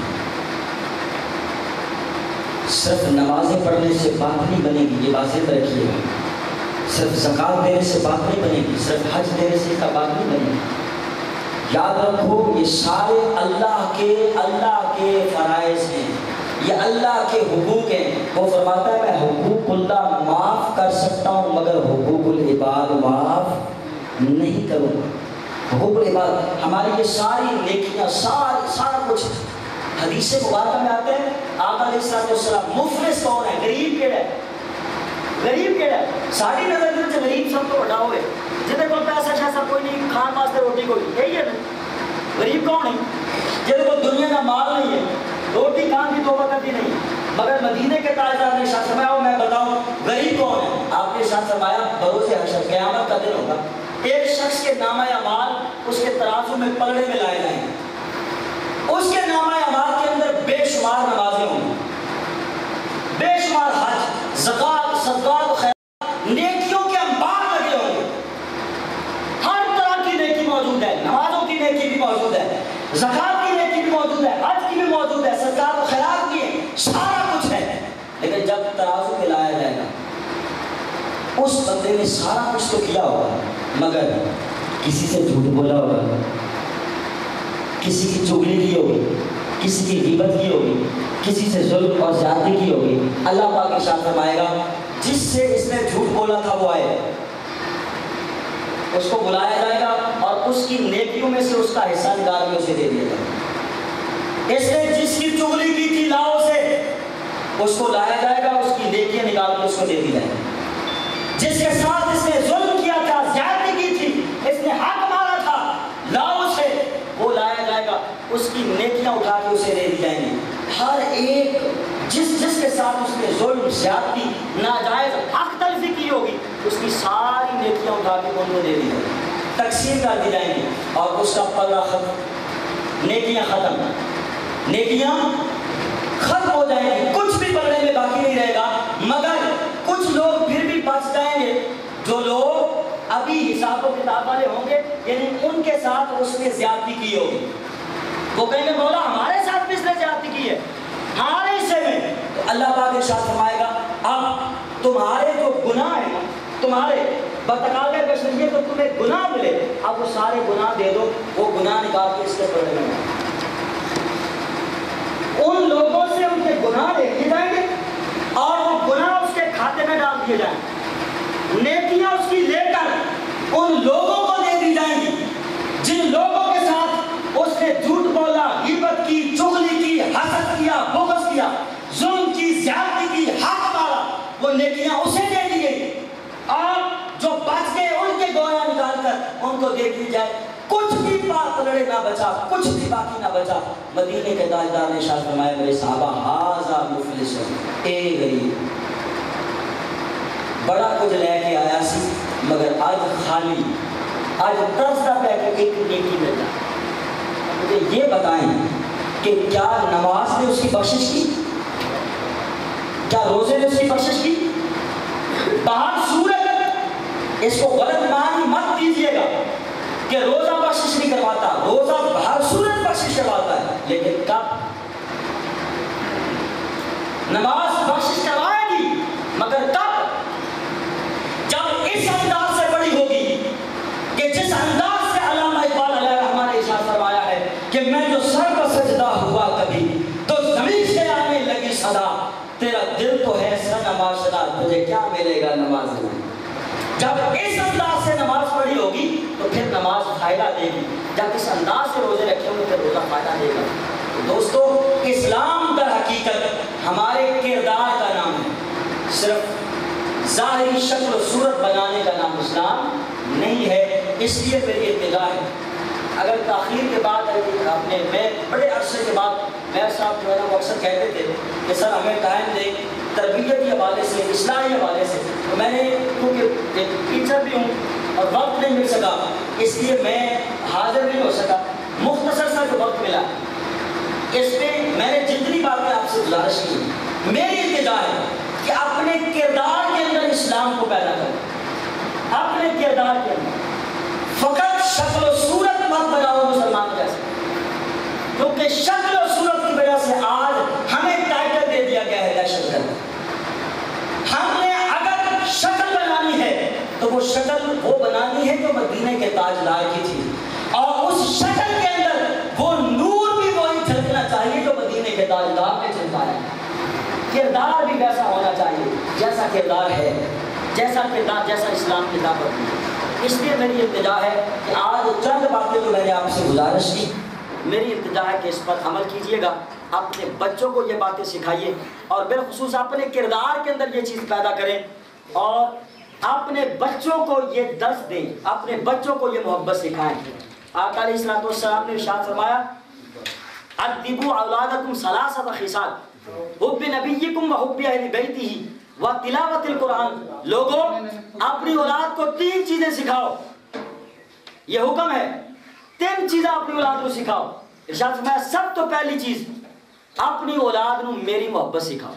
صرف نمازیں پڑھنے سے بات نہیں بنے گی، یہ بات ذہن رکھیے گا، صرف زکوٰۃ دینے سے بات نہیں بنے گی، صرف حج دینے سے کا بات نہیں بنے گی۔ یاد رکھو یہ سارے اللہ کے اللہ کے فرائض ہیں، یہ اللہ کے حقوق ہیں۔ وہ فرماتا ہے میں حقوق اللہ معاف کر سکتا ہوں مگر حقوق العباد معاف نہیں کروں گا۔ حقوق العباد ہماری یہ ساری نیکیاں، ساری سارا کچھ حدیث مبارکہ میں آتے ہیں۔ آقا علیہ الصلوۃ والسلام مفلس کون ہے؟ غریب کیڑا ہے؟ غریب کیڑا ہے؟ ساری نظر میں غریب سب تو بڑا ہوئے جہاں کو پیسہ شیسا کوئی نہیں، کھان واسطے روٹی کوئی، یہی ہے نا غریب کون ہے؟ جہاں کو دنیا کا مال نہیں ہے، روٹی کھان کی توبہ کرتی نہیں، مگر مدینے کے تاجدار نے شاہ فرمایا میں بتاؤں غریب کون ہے؟ آپ نے شاہ فرمایا بروز حشر قیامت کا دن ہوگا، ایک شخص کے نامہ اعمال اس کے ترازو میں پلڑے میں لائے جائیں، اس کے نامہ اعمال کے اندر بے شمار نمازیں ہوں گی، بے شمار حج، زکوٰۃ، صدقات و خیرات، نیکیوں کے انبار لگے ہوں گے، ہر طرح کی نیکی موجود ہے، نمازوں کی نیکی بھی موجود ہے، زکوٰۃ کی نیکی بھی موجود ہے، حج کی بھی موجود ہے، صدقات و خیرات کی ہے، سارا کچھ ہے، لیکن اس بندے نے سارا کچھ تو کیا ہوگا مگر کسی سے جھوٹ بولا ہوگا, کسی کی چغلی کی ہوگی, کسی کی غیبت کی ہوگی, کسی سے ظلم اور زیادتی کی ہوگی. اللہ پاک ارشاد فرمائے گا جس سے اس نے جھوٹ بولا تھا وہ آئے, اس کو بلایا جائے گا اور اس کی نیکیوں میں سے اس کا حصہ نکال کے اسے دے دیا جائے گا. اس نے جس کی چغلی کی تھی لاؤ سے, اس کو لایا جائے گا, اس کی نیکیاں نکال کے اس کو دے دی جائے گی. جس کے ساتھ اس نے ظلم کیا تھا, زیادتی کی تھی, اس نے حق مارا تھا لاؤ سے, وہ لایا جائے گا, اس کی نیکیاں اٹھا کے اسے دے دی جائیں گی. ہر ایک جس جس کے ساتھ اس نے ظلم, زیادتی, ناجائز حق تلفی کی ہوگی, اس کی ساری نیکیاں اٹھا کے ان کو دے دی جائیں گی, تقسیم کر دی جائیں گی, اور اس کا پلہ ختم, نیکیاں ختم, نیکیاں ختم ہو جائیں گی, کچھ بھی پلے میں باقی نہیں رہے گا. مگر کچھ لوگ پھر بھی بچ جائیں گے, جو لوگ ابھی حساب و کتاب والے ہوں گے, یعنی ان کے ساتھ اس نے زیادتی کی ہوگی. وہ کہیں گے مولا ہمارے ساتھ بھی اس نے زیادتی کی ہے, ہمارے حصے میں. تو اللہ پاک ارشاد فرمائے گا اب تمہارے جو گناہ ہیں, تمہارے بتقاضے بشریت تو تمہیں گناہ ملے, اب وہ سارے گناہ دے دو, وہ گناہ نکال کے اس کے پردے میں ان لوگوں سے ان کے گناہ لے لیے جائیں گے اور وہ گناہ اس کے کھاتے میں ڈال دیے جائیں گے. نیکیاں اس کی لے کر ان لوگوں کو دے دی جائیں گی جن لوگوں کے ساتھ اس نے جھوٹ بولا, غیبت کی, چغلی کی, حسد کیا, بغض کیا, ظلم کی, زیادتی کی, حق مارا, وہ نیکیاں اسے دے دی گئی. اور جو بچ گئے ان کے گویا نکال کر ان کو دے دی جائے. کچھ بھی پاک لڑے نہ بچا, کچھ بھی باقی نہ بچا. مدینے کے تاجدار نے ارشاد فرمایا میرے صحابہ ھذا مفلس, اے غریب بڑا کچھ لے کے آیا سی مگر آج خالی, آج ترستا پہ کے ایک نیکی مل جائے. مجھے یہ بتائیں کہ کیا نماز نے اس کی بخشش کی, کیا روزے نے اس کی بخشش کی؟ باہر سورج, اس کو غلط معنی مت دیجیے گا کہ روزہ بخشش نہیں کرواتا, روزہ باہر سورج بخشش کرواتا ہے. لیکن کب نماز بخشش کروائے گی, مگر کب؟ جب اس انداز سے بڑی ہوگی کہ جس انداز سے علامہ اقبال علیہ رحمہ نے ارشاد فرمایا ہے کہ میں جو سر پر سجدہ ہوا کبھی تو زمین سے آنے لگی صدا, تیرا دل تو ہے سنما شدہ, تجھے کیا ملے گا نماز میں. جب اس انداز سے نماز پڑھی ہوگی تو پھر نماز فائدہ دے گی, جب اس انداز سے روزے رکھے ہوں گے پھر روزہ فائدہ دے گا. دوستو اسلام در حقیقت ہمارے کردار کا نام ہے, صرف ظاہری شکل و صورت بنانے کا نام اسلام نہیں ہے. اس لیے میری ابتدا ہے, اگر تاخیر کے بعد اپنے میں بڑے عرصے کے بعد میں صاحب جو ہے نا وہ اکثر کہتے تھے کہ سر ہمیں ٹائم دیں تربیتی حوالے سے, اصلاحی حوالے سے. تو میں نے کیونکہ ایک ٹیچر بھی ہوں اور وقت نہیں مل سکا, اس لیے میں حاضر نہیں ہو سکا. مختصر سا جو وقت ملا اس میں میں نے جتنی باتیں آپ سے گزارش کی, میری التجا ہے کہ اپنے کردار کے اندر اسلام کو پیدا کریں, اپنے کردار کے اندر. فقط شکل و صورت مت بناؤ مسلمان جیسے, کیونکہ شکل و صورت کی وجہ سے آج ہمیں ٹائٹل دے دیا گیا ہے دہشت گرد. ہم نے اگر شکل بنانی ہے تو وہ شکل وہ بنانی ہے جو مدینے کے تاجدار کی تھی, اور اس شکل کے اندر وہ نور بھی وہی جھلکنا چاہیے جو مدینے کے تاجدار میں جھلکا ہے. کردار بھی ویسا ہونا چاہیے جیسا کردار ہے, جیسا کردار جیسا اسلام کی دعوت ہے. اس لیے میری التجا ہے کہ آج چند باتیں جو میں نے آپ سے گزارش کی, میری التجا ہے کہ اس پر عمل کیجئے گا, اپنے بچوں کو یہ باتیں سکھائیے, اور بالخصوص اپنے کردار کے اندر یہ چیز پیدا کریں, اور اپنے بچوں کو یہ درس دیں, اپنے بچوں کو یہ محبت سکھائیں. آقا علیہ الصلوۃ والسلام نے ارشاد فرمایا ادبوا اولادکم ثلاثۃ خصال حب نبیکم وحب اہل بیتہ وتلاوت القرآن. لوگوں اپنی اولاد کو تین چیزیں سکھاؤ, یہ حکم ہے, تین چیزیں اپنی اولاد کو سکھاؤ. ارشاد فرمایا سب تو پہلی چیز اپنی اولاد نو میری محبت سکھاؤ,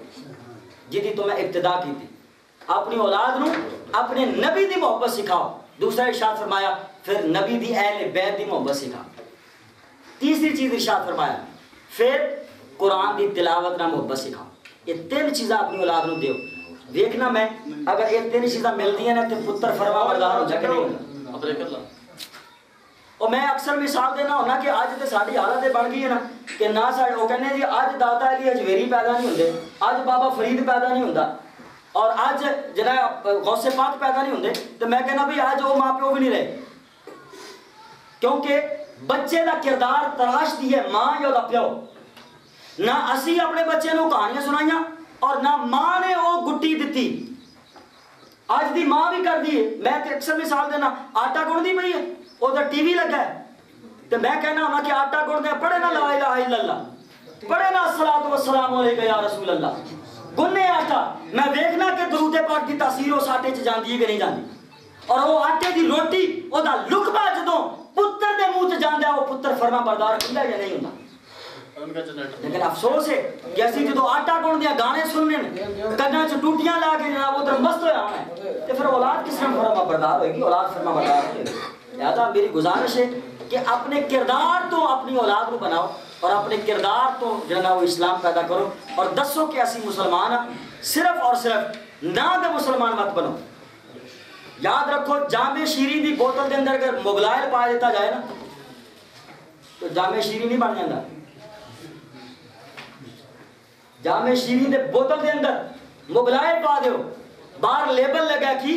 جدی تو میں ابتدا کی تھی. اپنی اولاد نو اپنے نبی دی محبت سکھاؤ. دوسرا ارشاد فرمایا پھر نبی دی اہل بیت دی محبت سکھاؤ. تیسری چیز ارشاد فرمایا پھر قرآن دی تلاوت نہ محبت سکھاؤ. یہ تین چیزیں اپنی اولاد نو دیو. دیکھنا میں اگر ایک تین چیزاں ملتی ہیں نا تو پتر فرما بردار ہو جائے نہیں. اور میں اکثر مثال دینا ہونا کہ اج تے ساری حالت بن گئی ہے نا کہ نہ سارے وہ کہنے جی اج داتا علی اجویری پیدا نہیں ہوندے, اج بابا فرید پیدا نہیں ہوندا, اور اج جناب غوث پاک پیدا نہیں ہوندے, تو میں کہنا بھی اج وہ ماں پیو بھی نہیں رہے, کیونکہ بچے دا کردار تراش دی ہے ماں یا دا پیو. نہ اسی اپنے بچے نو کہانیاں سنائیاں اور نہ ماں نے وہ گٹی دتی. اج دی ماں بھی کر دی ہے. میں تے اکثر مثال دینا آٹا گن دی پئی ہے, ادھر ٹی وی لگا ہے, تو میں کہنا ہونا کہ آٹا گن دے پڑھے نا لا الہ الا اللہ, پڑھے نا الصلاۃ والسلام علیکہ یا رسول اللہ, گنے آٹا, میں دیکھنا کہ درود پاک دی تاثیر اس آٹے چ جاندی ہے کہ نہیں جاندی, اور وہ آٹے دی روٹی او دا لقمہ جدوں پتر دے منہ تے جاندا ہے وہ پتر فرما بردار ہوندا ہے یا نہیں ہوندا. لیکن افسوس ہے کہ اسی جدوں آٹا گن دیا گانے سننے کنا چ ٹوٹیاں لا کے جناب ادھر مست ہویا ہونا ہے, تے پھر اولاد کس طرح فرما بردار ہوئے گی؟ اولاد فرما بردار ہوئے گی. لہذا میری گزارش ہے کہ اپنے کردار تو اپنی اولاد کو بناؤ اور اپنے کردار تو جو ہے وہ اسلام پیدا کرو, اور دسو کہ اسی مسلمان ہیں, صرف اور صرف نام دے مسلمان مت بنو. یاد رکھو جامع شیریں دی بوتل دے اندر اگر موبائل پا دیتا جائے نا تو جامع شیریں نہیں بن جاتا. جامع شیریں دے بوتل دے اندر موبائل پا دیو, باہر لیبل لگا کی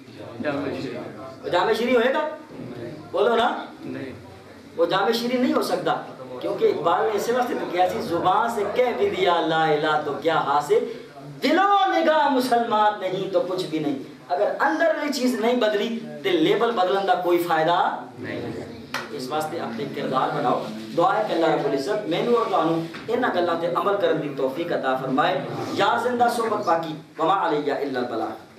جامع شیریں ہوئے گا؟ بولو نا, وہ جامع شیریں نہیں ہو سکتا, کیونکہ اقبال نے اسے وقت کیا سی زبان سے کہہ بھی دیا لا الہ تو کیا حاصل, دلوں نگاہ مسلمان نہیں تو کچھ بھی نہیں. اگر اندر والی چیز نہیں بدلی تو لیبل بدلن کا کوئی فائدہ نہیں. اس واسطے اپنے کردار بناؤ. دعا ہے کہ اللہ رب العزت مینوں اور تانوں انہاں گلاں تے عمل کرن دی توفیق عطا فرمائے. یا زندہ صحبت باقی وما علیہ الا البلاغ.